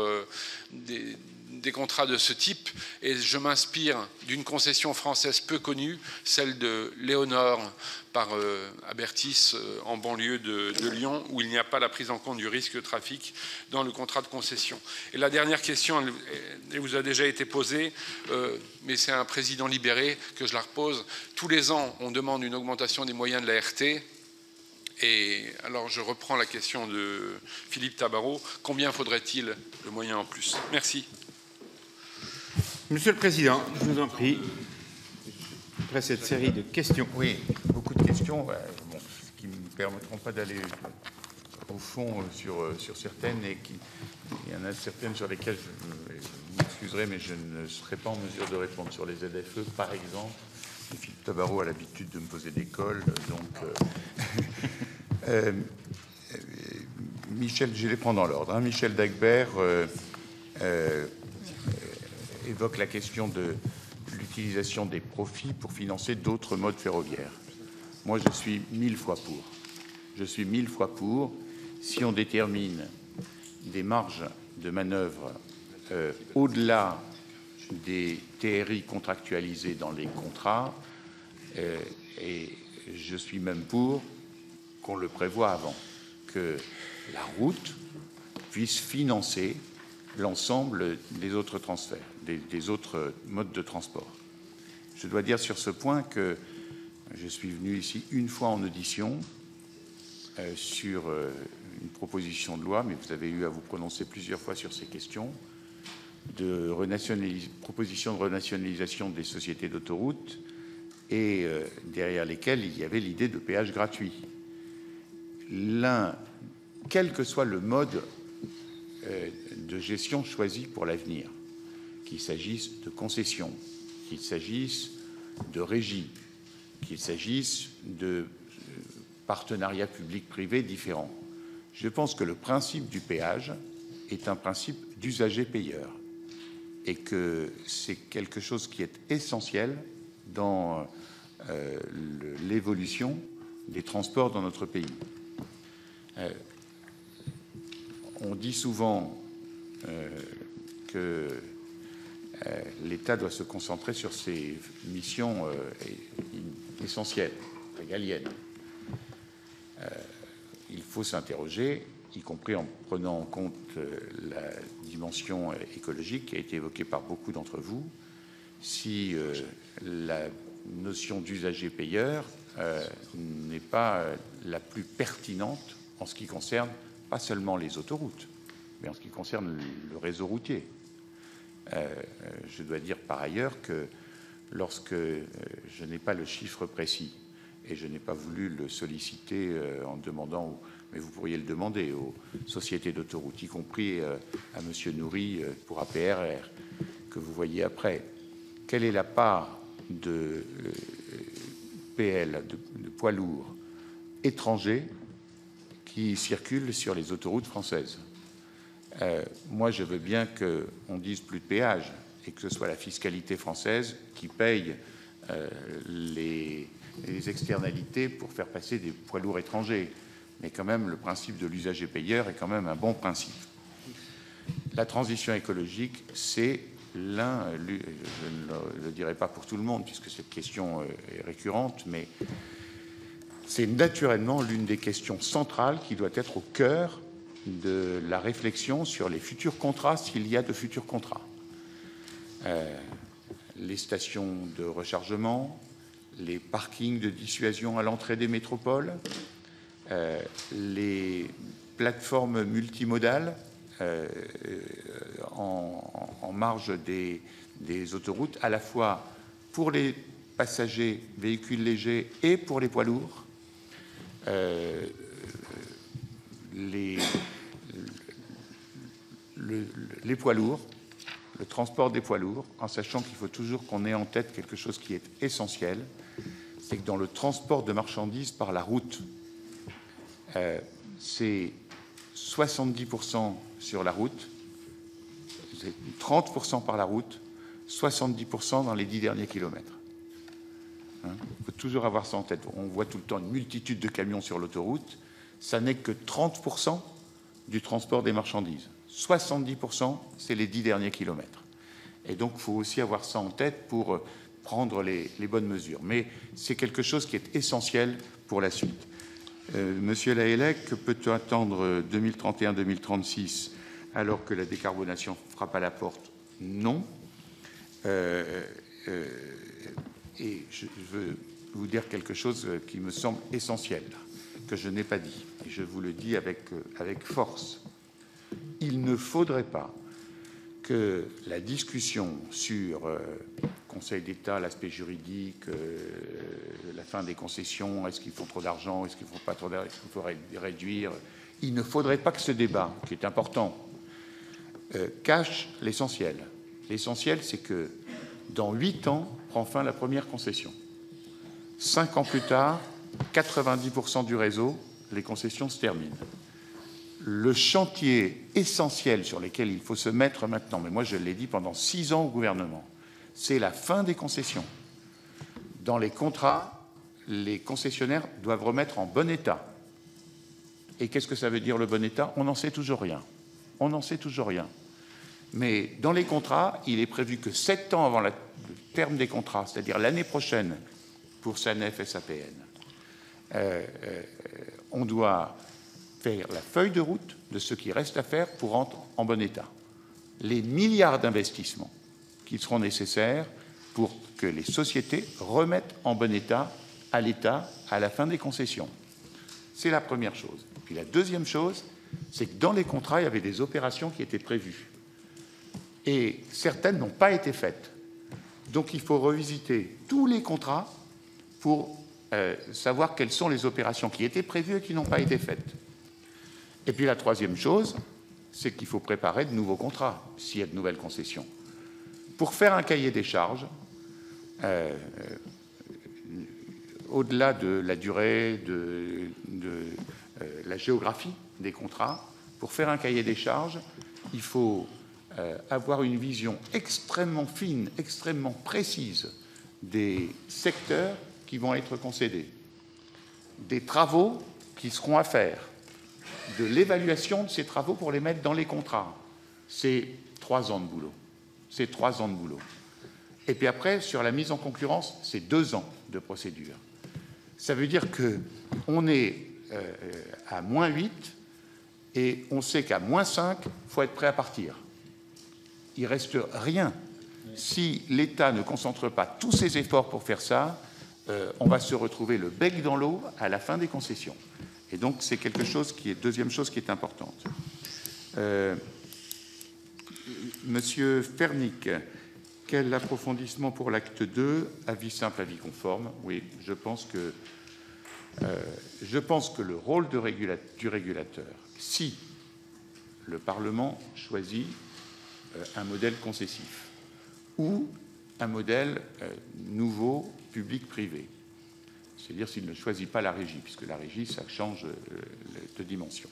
des contrats de ce type? Et je m'inspire d'une concession française peu connue, celle de Léonore par Abertis en banlieue de Lyon, où il n'y a pas la prise en compte du risque de trafic dans le contrat de concession. Et la dernière question, elle vous a déjà été posée, mais c'est un président libéré que je la repose. Tous les ans, on demande une augmentation des moyens de la RT. Et alors, je reprends la question de Philippe Tabarot. Combien faudrait-il de moyens en plus? Merci. Monsieur le Président, je vous en prie. Après cette série de questions. Oui, beaucoup de questions, bon, qui ne me permettront pas d'aller au fond sur certaines, et il y en a certaines sur lesquelles vous m'excuserez, mais je ne serai pas en mesure de répondre. Sur les ZFE, par exemple, Philippe Tabarot a l'habitude de me poser des cols, donc Michel, je les prends dans l'ordre. Michel Dagbert évoque la question de l'utilisation des profits pour financer d'autres modes ferroviaires. Moi, je suis 1000 fois pour. Je suis 1000 fois pour. Si on détermine des marges de manœuvre au-delà des TRI contractualisés dans les contrats, et je suis même pour qu'on le prévoie avant, que la route puisse financer l'ensemble des autres transferts, des autres modes de transport. Je dois dire sur ce point que je suis venu ici une fois en audition sur une proposition de loi, mais vous avez eu à vous prononcer plusieurs fois sur ces questions, de proposition de renationalisation des sociétés d'autoroutes et derrière lesquelles il y avait l'idée de péage gratuit. Quel que soit le mode de gestion choisi pour l'avenir, qu'il s'agisse de concession, qu'il s'agisse de régie, qu'il s'agisse de partenariats public-privé différents. Je pense que le principe du péage est un principe d'usager-payeur et que c'est quelque chose qui est essentiel dans l'évolution des transports dans notre pays. On dit souvent que l'État doit se concentrer sur ses missions essentielles, régaliennes. Il faut s'interroger, y compris en prenant en compte la dimension écologique qui a été évoquée par beaucoup d'entre vous, si la notion d'usager-payeur n'est pas la plus pertinente en ce qui concerne pas seulement les autoroutes, mais en ce qui concerne le réseau routier. Je dois dire par ailleurs que lorsque je n'ai pas le chiffre précis, et je n'ai pas voulu le solliciter en demandant, mais vous pourriez le demander aux sociétés d'autoroutes, y compris à M. Nourry pour APRR, que vous voyez après, quelle est la part de PL, de poids lourds étrangers qui circulent sur les autoroutes françaises. Moi, je veux bien qu'on dise plus de péage et que ce soit la fiscalité française qui paye les externalités pour faire passer des poids lourds étrangers. Mais quand même, le principe de l'usager-payeur est quand même un bon principe. La transition écologique, c'est je ne le dirai pas pour tout le monde, puisque cette question est récurrente, mais c'est naturellement l'une des questions centrales qui doit être au cœur de la réflexion sur les futurs contrats, s'il y a de futurs contrats. Les stations de rechargement, les parkings de dissuasion à l'entrée des métropoles, les plateformes multimodales en marge des autoroutes, à la fois pour les passagers, véhicules légers et pour les poids lourds, les poids lourds, le transport des poids lourds, en sachant qu'il faut toujours qu'on ait en tête quelque chose qui est essentiel, c'est que dans le transport de marchandises par la route, c'est 70% sur la route, 30% par la route, 70% dans les 10 derniers kilomètres. Il faut toujours avoir ça en tête. On voit tout le temps une multitude de camions sur l'autoroute. Ça n'est que 30% du transport des marchandises. 70%, c'est les 10 derniers kilomètres. Et donc, il faut aussi avoir ça en tête pour prendre les bonnes mesures. Mais c'est quelque chose qui est essentiel pour la suite. Monsieur Lahellec, peut-on attendre 2031-2036 alors que la décarbonation frappe à la porte? Non. Et je veux vous dire quelque chose qui me semble essentiel, que je n'ai pas dit, et je vous le dis avec force. Il ne faudrait pas que la discussion sur Conseil d'État, l'aspect juridique, la fin des concessions, est-ce qu'ils font trop d'argent, est-ce qu'ils ne font pas trop d'argent, est-ce qu'il faudrait réduire, il ne faudrait pas que ce débat, qui est important, cache l'essentiel. L'essentiel, c'est que dans 8 ans, prend fin la première concession. 5 ans plus tard, 90% du réseau, les concessions se terminent. Le chantier essentiel sur lequel il faut se mettre maintenant, mais moi je l'ai dit pendant 6 ans au gouvernement, c'est la fin des concessions. Dans les contrats, les concessionnaires doivent remettre en bon état. Et qu'est-ce que ça veut dire le bon état? On n'en sait toujours rien. On n'en sait toujours rien. Mais dans les contrats, il est prévu que 7 ans avant le terme des contrats, c'est-à-dire l'année prochaine pour SANEF et SAPN, on doit faire la feuille de route de ce qui reste à faire pour rendre en bon état. Les milliards d'investissements qui seront nécessaires pour que les sociétés remettent en bon état à l'État à la fin des concessions. C'est la première chose. Puis la deuxième chose, c'est que dans les contrats, il y avait des opérations qui étaient prévues. Et certaines n'ont pas été faites. Donc il faut revisiter tous les contrats pour savoir quelles sont les opérations qui étaient prévues et qui n'ont pas été faites. Et puis la troisième chose, c'est qu'il faut préparer de nouveaux contrats, s'il y a de nouvelles concessions. Pour faire un cahier des charges, au-delà de la durée, de la géographie des contrats, pour faire un cahier des charges, il faut avoir une vision extrêmement fine, extrêmement précise des secteurs qui vont être concédés, des travaux qui seront à faire, de l'évaluation de ces travaux pour les mettre dans les contrats. C'est 3 ans de boulot. C'est 3 ans de boulot. Et puis après, sur la mise en concurrence, c'est 2 ans de procédure. Ça veut dire qu'on est à -8 et on sait qu'à -5, il faut être prêt à partir. Il ne reste rien. Si l'État ne concentre pas tous ses efforts pour faire ça, on va se retrouver le bec dans l'eau à la fin des concessions. Et donc, c'est quelque chose qui est, deuxième chose qui est importante. Monsieur Fernic, quel approfondissement pour l'acte 2, avis simple, avis conforme? Oui, je pense que le rôle du régulateur, si le Parlement choisit un modèle concessif ou un modèle nouveau public-privé, c'est-à-dire s'il ne choisit pas la régie, puisque la régie, ça change de dimension.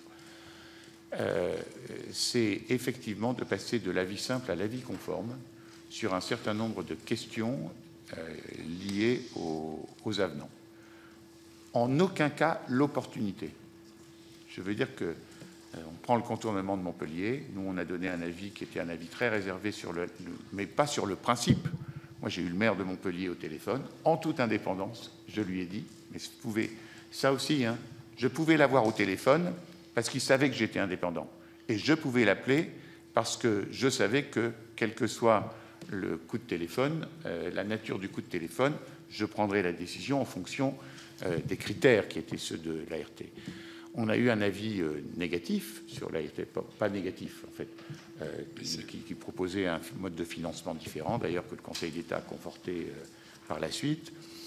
C'est effectivement de passer de l'avis simple à l'avis conforme sur un certain nombre de questions liées aux avenants. En aucun cas l'opportunité. Je veux dire que on prend le contournement de Montpellier. Nous, on a donné un avis qui était un avis très réservé mais pas sur le principe. Moi, j'ai eu le maire de Montpellier au téléphone, en toute indépendance. Je lui ai dit, mais vous pouvez, ça aussi, hein, je pouvais l'avoir au téléphone parce qu'il savait que j'étais indépendant. Et je pouvais l'appeler parce que je savais que, quel que soit le coup de téléphone, la nature du coup de téléphone, je prendrais la décision en fonction des critères qui étaient ceux de l'ART. On a eu un avis négatif sur l'ART, pas négatif en fait, qui proposait un mode de financement différent, d'ailleurs que le Conseil d'État a conforté par la suite.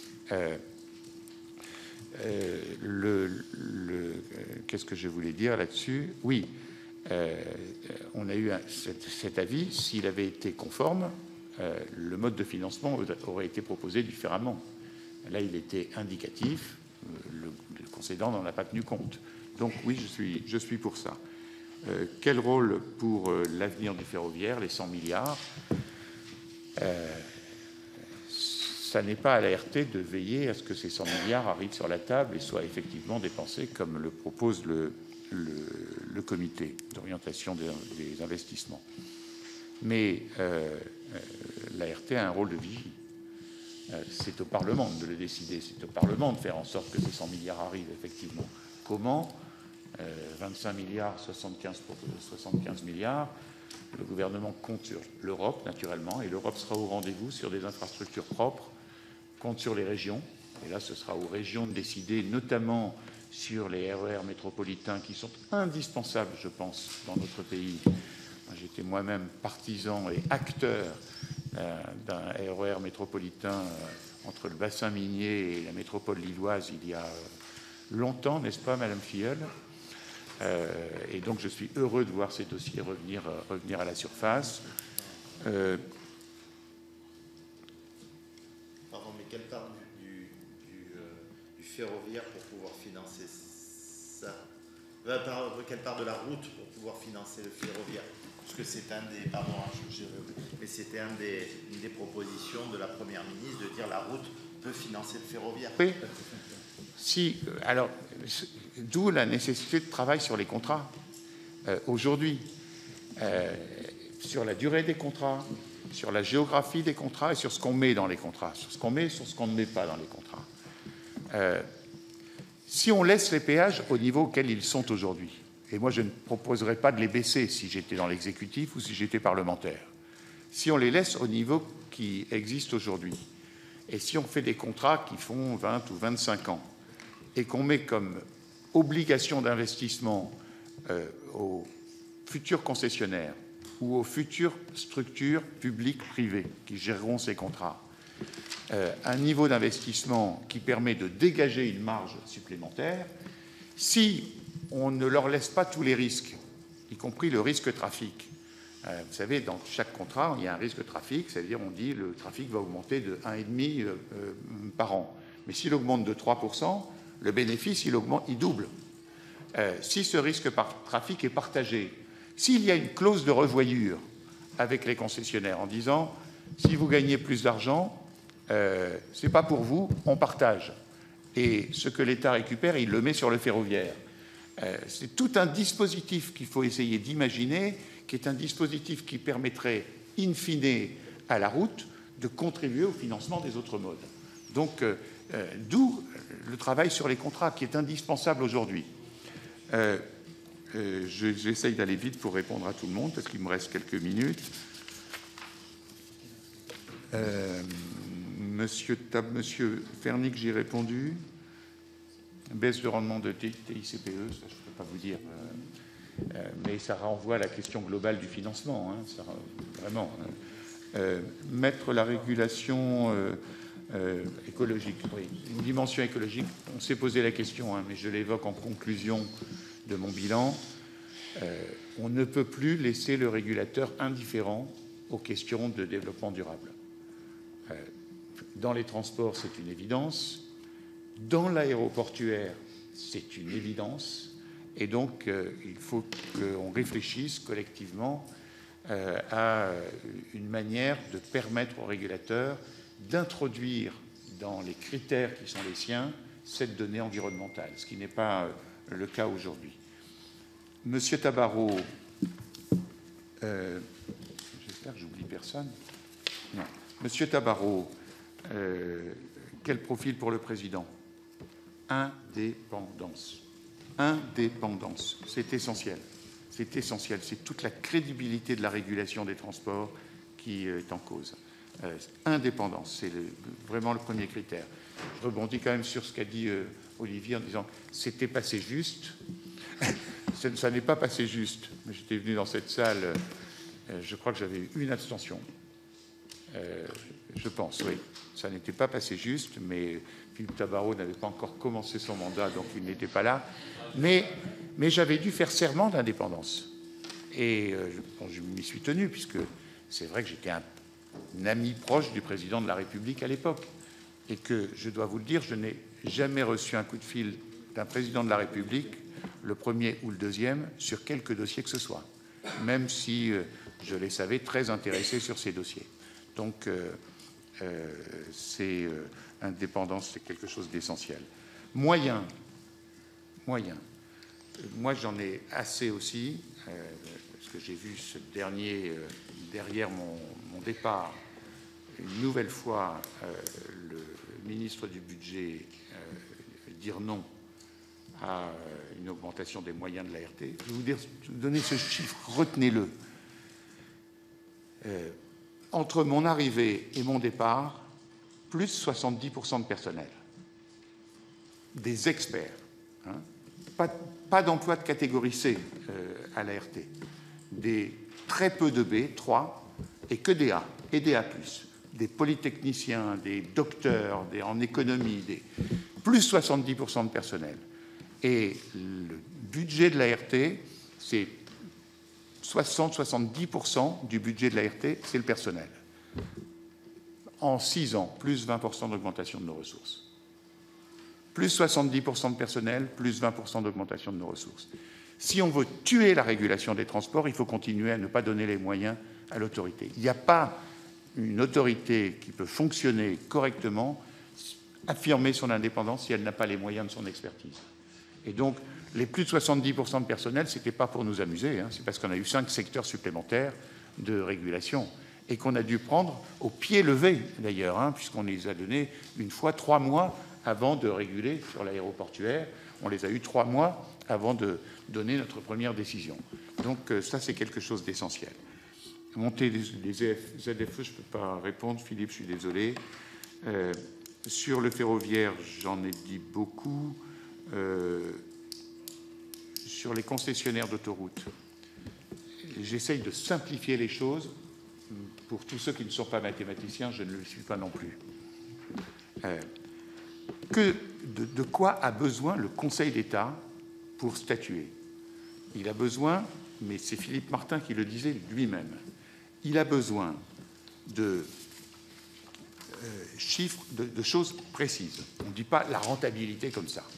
Qu'est-ce que je voulais dire là-dessus? Oui, on a eu cet avis. S'il avait été conforme, le mode de financement aurait été proposé différemment. Là, il était indicatif. Le concédant n'en a pas tenu compte. Donc oui, je suis pour ça. Quel rôle pour l'avenir du ferroviaire, les 100 milliards? Ça n'est pas à l'ART de veiller à ce que ces 100 milliards arrivent sur la table et soient effectivement dépensés comme le propose le comité d'orientation des investissements. Mais l'ART a un rôle de vigie. C'est au Parlement de le décider, c'est au Parlement de faire en sorte que ces 100 milliards arrivent effectivement. Comment 25 milliards, 75 milliards, le gouvernement compte sur l'Europe, naturellement, et l'Europe sera au rendez-vous sur des infrastructures propres, compte sur les régions, et là ce sera aux régions de décider, notamment sur les RER métropolitains qui sont indispensables, je pense, dans notre pays. J'étais moi-même partisan et acteur d'un RER métropolitain entre le bassin minier et la métropole lilloise il y a longtemps, n'est-ce pas, Madame Filleul? Et donc je suis heureux de voir ces dossiers revenir à la surface. Pardon, mais quelle part du ferroviaire pour pouvoir financer ça? Quelle part de la route pour pouvoir financer le ferroviaire? que c'est un des... Pardon, mais c'était une des propositions de la Première ministre de dire la route peut financer le ferroviaire. Oui. Si, alors, d'où la nécessité de travail sur les contrats. Aujourd'hui, sur la durée des contrats, sur la géographie des contrats et sur ce qu'on met dans les contrats, sur ce qu'on met et sur ce qu'on ne met pas dans les contrats. Si on laisse les péages au niveau auquel ils sont aujourd'hui, et moi je ne proposerais pas de les baisser si j'étais dans l'exécutif ou si j'étais parlementaire, si on les laisse au niveau qui existe aujourd'hui, et si on fait des contrats qui font 20 ou 25 ans, et qu'on met comme obligation d'investissement aux futurs concessionnaires ou aux futures structures publiques privées qui géreront ces contrats, un niveau d'investissement qui permet de dégager une marge supplémentaire, si on ne leur laisse pas tous les risques, y compris le risque trafic. Vous savez, dans chaque contrat, il y a un risque trafic, c'est-à-dire on dit le trafic va augmenter de 1,5 par an. Mais s'il augmente de 3%, le bénéfice, il double. Si ce risque par trafic est partagé, s'il y a une clause de revoyure avec les concessionnaires en disant si vous gagnez plus d'argent, c'est pas pour vous, on partage. Et ce que l'État récupère, il le met sur le ferroviaire. C'est tout un dispositif qu'il faut essayer d'imaginer, qui est un dispositif qui permettrait, in fine, à la route, de contribuer au financement des autres modes. Donc, d'où le travail sur les contrats, qui est indispensable aujourd'hui. J'essaye d'aller vite pour répondre à tout le monde, parce qu'il me reste quelques minutes. Monsieur Fernic, j'ai répondu. Baisse de rendement de TICPE, ça je ne peux pas vous dire, mais ça renvoie à la question globale du financement, hein, ça, vraiment. Mettre la régulation écologique, oui, une dimension écologique, on s'est posé la question, hein, mais je l'évoque en conclusion de mon bilan. On ne peut plus laisser le régulateur indifférent aux questions de développement durable. Dans les transports, c'est une évidence. Dans l'aéroportuaire, c'est une évidence. Et donc, il faut qu'on réfléchisse collectivement à une manière de permettre aux régulateurs d'introduire dans les critères qui sont les siens cette donnée environnementale, ce qui n'est pas le cas aujourd'hui. Monsieur Tabarot, j'espère que j'oublie personne. Non. Monsieur Tabarot, quel profil pour le président? Indépendance. Indépendance. C'est essentiel. C'est essentiel. C'est toute la crédibilité de la régulation des transports qui est en cause. Indépendance, c'est vraiment le premier critère. Je rebondis quand même sur ce qu'a dit Olivier en disant « c'était passé juste ». Ça n'est pas passé juste. J'étais venu dans cette salle, je crois que j'avais eu une abstention. Je pense, oui. Ça n'était pas passé juste, mais Philippe Tabarot n'avait pas encore commencé son mandat, donc il n'était pas là. Mais j'avais dû faire serment d'indépendance. Et je m'y suis tenu, puisque c'est vrai que j'étais un ami proche du président de la République à l'époque. Et que, je dois vous le dire, je n'ai jamais reçu un coup de fil d'un président de la République, le premier ou le deuxième, sur quelque dossier que ce soit, même si je les savais très intéressés sur ces dossiers. Donc, indépendance, c'est quelque chose d'essentiel. Moyens. Moi, j'en ai assez aussi, parce que j'ai vu ce dernier, derrière mon départ, une nouvelle fois, le ministre du Budget dire non à une augmentation des moyens de l'ART. Je vais vous donner ce chiffre, retenez-le. Entre mon arrivée et mon départ, plus 70% de personnel. Des experts. Hein, pas d'emploi de catégorie C à l'ART. Très peu de B, 3, et que des A, et des A+. Des polytechniciens, des docteurs, en économie, plus 70% de personnel. Et le budget de l'ART, c'est 60-70% du budget de l'ART, c'est le personnel. En 6 ans, plus 20% d'augmentation de nos ressources. Plus 70% de personnel, plus 20% d'augmentation de nos ressources. Si on veut tuer la régulation des transports, il faut continuer à ne pas donner les moyens à l'autorité. Il n'y a pas une autorité qui peut fonctionner correctement, affirmer son indépendance si elle n'a pas les moyens de son expertise. Et donc, les plus de 70% de personnel, ce n'était pas pour nous amuser, hein, c'est parce qu'on a eu 5 secteurs supplémentaires de régulation et qu'on a dû prendre au pied levé, d'ailleurs, hein, puisqu'on les a donnés une fois 3 mois avant de réguler sur l'aéroportuaire. On les a eu 3 mois avant de donner notre première décision. Donc ça, c'est quelque chose d'essentiel. Monter les ZFE, je ne peux pas répondre, Philippe, je suis désolé. Sur le ferroviaire, j'en ai dit beaucoup. Sur les concessionnaires d'autoroutes, j'essaye de simplifier les choses. Pour tous ceux qui ne sont pas mathématiciens, je ne le suis pas non plus. De quoi a besoin le Conseil d'État pour statuer? Il a besoin, mais c'est Philippe Martin qui le disait lui-même, il a besoin de chiffres, de choses précises. On ne dit pas la rentabilité comme ça.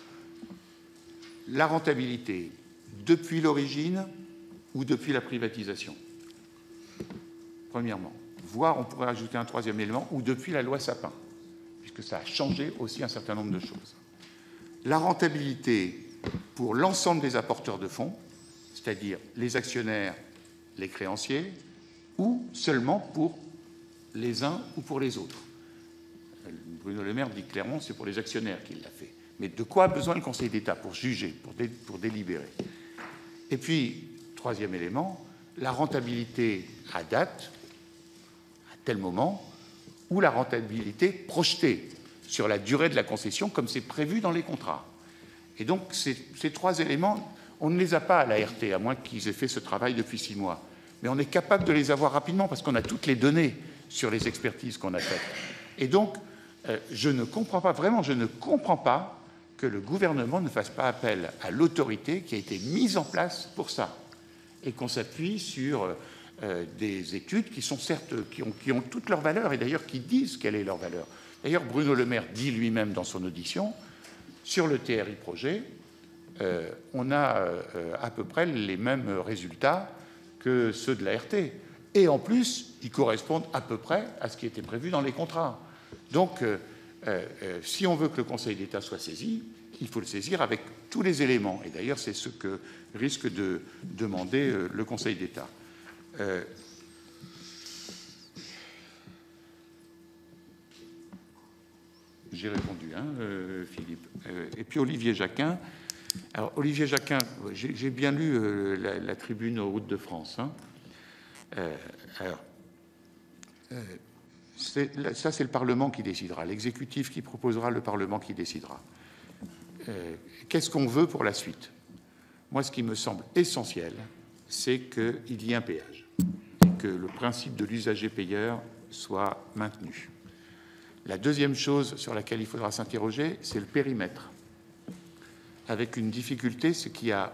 La rentabilité depuis l'origine ou depuis la privatisation, premièrement. Voire, on pourrait ajouter un troisième élément, ou depuis la loi Sapin, puisque ça a changé aussi un certain nombre de choses. La rentabilité pour l'ensemble des apporteurs de fonds, c'est-à-dire les actionnaires, les créanciers, ou seulement pour les uns ou pour les autres. Bruno Le Maire dit clairement c'est pour les actionnaires qu'il l'a fait. Mais de quoi a besoin le Conseil d'État pour juger, pour délibérer? Et puis, troisième élément, la rentabilité à date, à tel moment, ou la rentabilité projetée sur la durée de la concession, comme c'est prévu dans les contrats. Et donc, ces 3 éléments, on ne les a pas à l'ART, à moins qu'ils aient fait ce travail depuis 6 mois. Mais on est capable de les avoir rapidement, parce qu'on a toutes les données sur les expertises qu'on a faites. Et donc, je ne comprends pas, vraiment, je ne comprends pas que le gouvernement ne fasse pas appel à l'autorité qui a été mise en place pour ça, et qu'on s'appuie sur des études qui sont certes, qui ont toute leur valeur, et d'ailleurs qui disent quelle est leur valeur. D'ailleurs, Bruno Le Maire dit lui-même dans son audition, sur le TRI projet, on a à peu près les mêmes résultats que ceux de l'ART. Et en plus, ils correspondent à peu près à ce qui était prévu dans les contrats. Donc, si on veut que le Conseil d'État soit saisi, il faut le saisir avec tous les éléments. Et d'ailleurs, c'est ce que risque de demander le Conseil d'État. J'ai répondu, hein, Philippe. Et puis Olivier Jacquin. Alors, Olivier Jacquin, j'ai bien lu la tribune aux Routes de France. Hein. Ça, c'est le Parlement qui décidera, l'exécutif qui proposera, le Parlement qui décidera. Qu'est-ce qu'on veut pour la suite? Moi, ce qui me semble essentiel, c'est qu'il y ait un péage et que le principe de l'usager-payeur soit maintenu. La deuxième chose sur laquelle il faudra s'interroger, c'est le périmètre. Avec une difficulté, c'est qu'il y a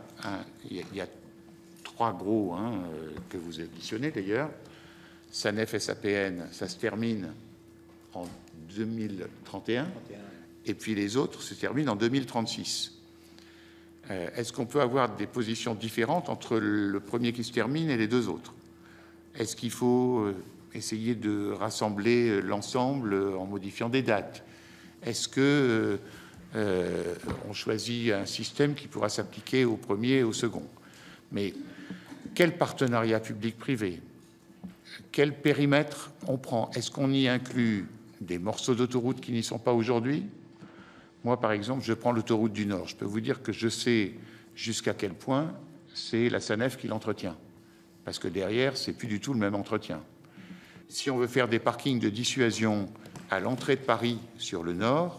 3 gros que vous auditionnez d'ailleurs. SANEF, SAPN, ça se termine en 2031, et puis les autres se terminent en 2036. Est-ce qu'on peut avoir des positions différentes entre le premier qui se termine et les 2 autres? Est-ce qu'il faut essayer de rassembler l'ensemble en modifiant des dates? Est-ce que on choisit un système qui pourra s'appliquer au premier et au second? Mais quel partenariat public-privé? Quel périmètre on prend? Est-ce qu'on y inclut des morceaux d'autoroute qui n'y sont pas aujourd'hui? Moi, par exemple, je prends l'autoroute du Nord. Je peux vous dire que je sais jusqu'à quel point c'est la SANEF qui l'entretient. Parce que derrière, c'est plus du tout le même entretien. Si on veut faire des parkings de dissuasion à l'entrée de Paris sur le Nord,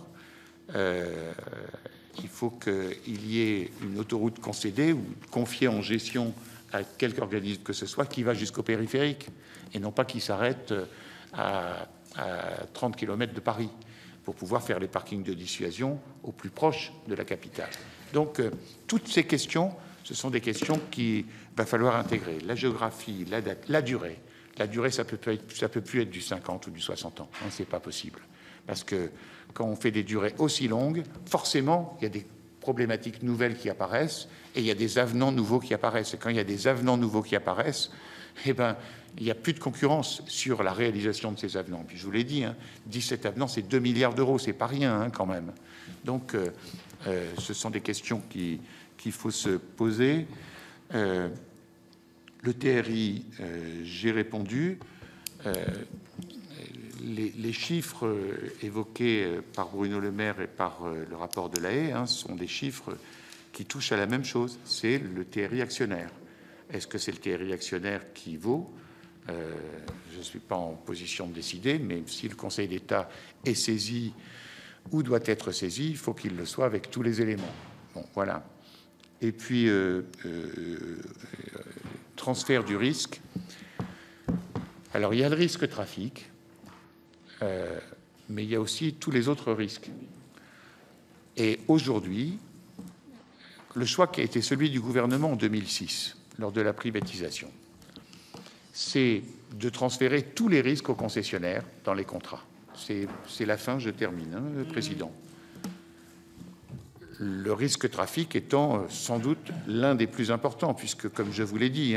il faut qu'il y ait une autoroute concédée ou confiée en gestion à quelque organisme que ce soit qui va jusqu'au périphérique et non pas qui s'arrête à 30 km de Paris pour pouvoir faire les parkings de dissuasion au plus proche de la capitale. Donc, toutes ces questions, ce sont des questions qu'il va falloir intégrer. La géographie, la date, la durée. La durée, ça peut plus être du 50 ou du 60 ans. Non, c'est pas possible. Parce que quand on fait des durées aussi longues, forcément, il y a des problématiques nouvelles qui apparaissent et il y a des avenants nouveaux qui apparaissent. Et quand il y a des avenants nouveaux qui apparaissent, eh ben, il n'y a plus de concurrence sur la réalisation de ces avenants. Puis je vous l'ai dit, 17 avenants, c'est 2 milliards d'euros, c'est pas rien quand même. Donc, ce sont des questions qu'il faut se poser. Le TRI, j'ai répondu. Les chiffres évoqués par Bruno Le Maire et par le rapport de la Haye sont des chiffres qui touchent à la même chose, c'est le TRI actionnaire. Est-ce que c'est le TRI actionnaire qui vaut ? Je ne suis pas en position de décider, mais si le Conseil d'État est saisi ou doit être saisi, il faut qu'il le soit avec tous les éléments. Bon, voilà. Et puis, transfert du risque. Alors, il y a le risque trafic, mais il y a aussi tous les autres risques. Et aujourd'hui, le choix qui a été celui du gouvernement en 2006, lors de la privatisation, c'est de transférer tous les risques aux concessionnaires dans les contrats. C'est la fin, je termine, Président. Le risque trafic étant sans doute l'un des plus importants, puisque, comme je vous l'ai dit,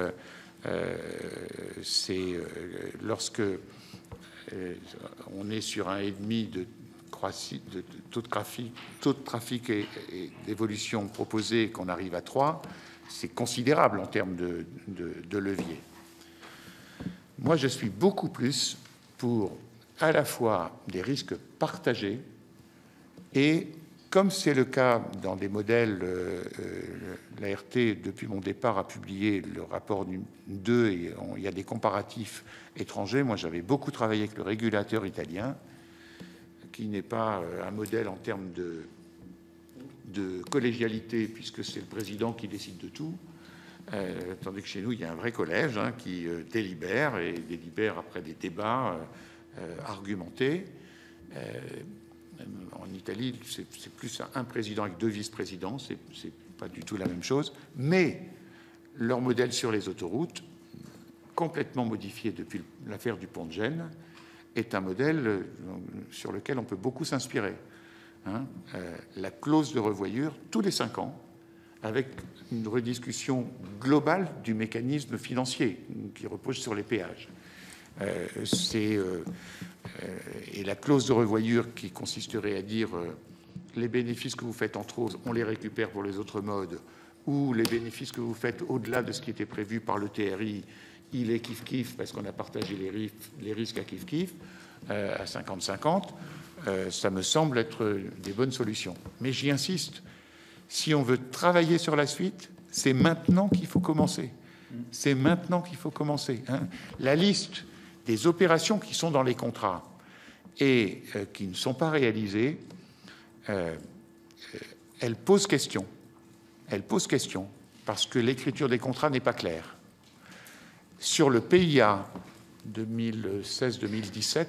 c'est lorsque on est sur 1,5 de taux de trafic et d'évolution proposé, qu'on arrive à 3, c'est considérable en termes de levier. Moi, je suis beaucoup plus pour à la fois des risques partagés et, comme c'est le cas dans des modèles, l'ART, depuis mon départ, a publié le rapport 2 et il y a des comparatifs étrangers. Moi, j'avais beaucoup travaillé avec le régulateur italien, qui n'est pas un modèle en termes de collégialité, puisque c'est le président qui décide de tout, tandis que chez nous, il y a un vrai collège qui délibère, et délibère après des débats argumentés. En Italie, c'est plus un président avec 2 vice-présidents, c'est pas du tout la même chose, mais leur modèle sur les autoroutes, complètement modifié depuis l'affaire du pont de Gênes, est un modèle sur lequel on peut beaucoup s'inspirer. La clause de revoyure, tous les 5 ans, avec une rediscussion globale du mécanisme financier qui repose sur les péages. Et la clause de revoyure qui consisterait à dire les bénéfices que vous faites entre autres, on les récupère pour les autres modes, ou les bénéfices que vous faites au-delà de ce qui était prévu par le TRI, il est kiff-kiff parce qu'on a partagé les risques à kiff-kiff, à 50-50, ça me semble être des bonnes solutions. Mais j'y insiste, si on veut travailler sur la suite, c'est maintenant qu'il faut commencer. C'est maintenant qu'il faut commencer. La liste des opérations qui sont dans les contrats et qui ne sont pas réalisées, elle pose question. Elle pose question parce que l'écriture des contrats n'est pas claire. Sur le PIA 2016-2017,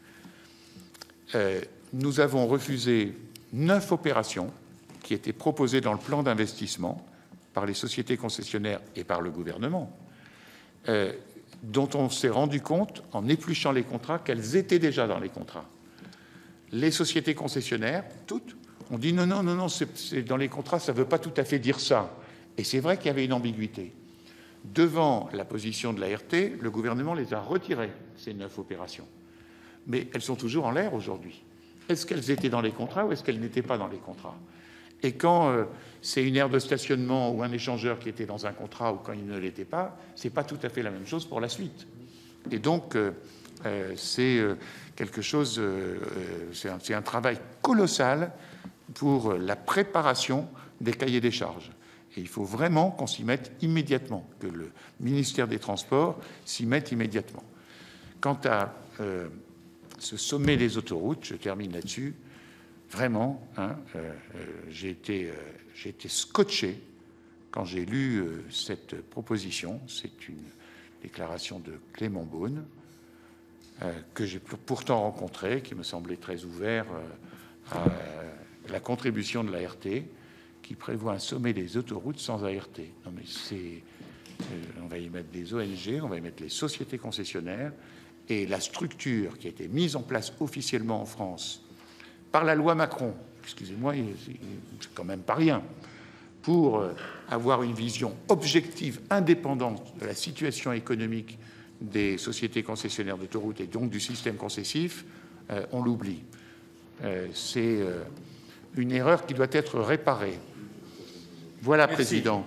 nous avons refusé 9 opérations qui étaient proposées dans le plan d'investissement par les sociétés concessionnaires et par le gouvernement, dont on s'est rendu compte, en épluchant les contrats, qu'elles étaient déjà dans les contrats. Les sociétés concessionnaires, toutes, ont dit non, c'est dans les contrats, ça ne veut pas tout à fait dire ça. Et c'est vrai qu'il y avait une ambiguïté. Devant la position de l'ART, le gouvernement les a retirées, ces 9 opérations. Mais elles sont toujours en l'air aujourd'hui. Est-ce qu'elles étaient dans les contrats ou est-ce qu'elles n'étaient pas dans les contrats? Et quand c'est une aire de stationnement ou un échangeur qui était dans un contrat ou quand il ne l'était pas, c'est pas tout à fait la même chose pour la suite. Et donc, c'est quelque chose, c'est un travail colossal pour la préparation des cahiers des charges. Et il faut vraiment qu'on s'y mette immédiatement, que le ministère des Transports s'y mette immédiatement. Quant à ce sommet des autoroutes, je termine là-dessus, vraiment, j'ai été scotché quand j'ai lu cette proposition. C'est une déclaration de Clément Beaune, que j'ai pourtant rencontré, qui me semblait très ouvert à la contribution de l'ART, qui prévoit un sommet des autoroutes sans ART. Non mais on va y mettre des ONG, on va y mettre les sociétés concessionnaires, et la structure qui a été mise en place officiellement en France par la loi Macron, excusez-moi, c'est quand même pas rien, pour avoir une vision objective, indépendante de la situation économique des sociétés concessionnaires d'autoroutes et donc du système concessif, on l'oublie. C'est une erreur qui doit être réparée. Voilà, merci. Président.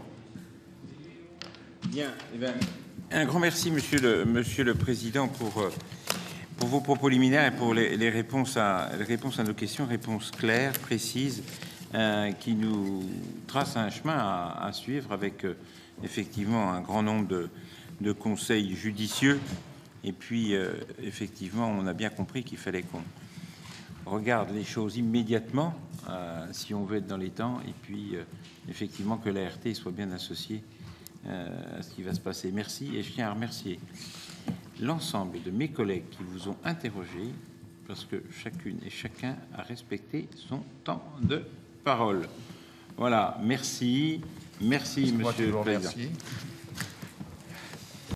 Bien, eh bien, un grand merci, Monsieur le Président, pour vos propos liminaires et pour les réponses à nos questions, réponses claires, précises, qui nous tracent un chemin à suivre avec effectivement un grand nombre de conseils judicieux. Et puis, effectivement, on a bien compris qu'il fallait qu'on regarde les choses immédiatement, si on veut être dans les temps, et puis, effectivement, que l'ART soit bien associée à ce qui va se passer. Merci, et je tiens à remercier l'ensemble de mes collègues qui vous ont interrogé, parce que chacune et chacun a respecté son temps de parole. Voilà, merci. Merci, Monsieur le Président.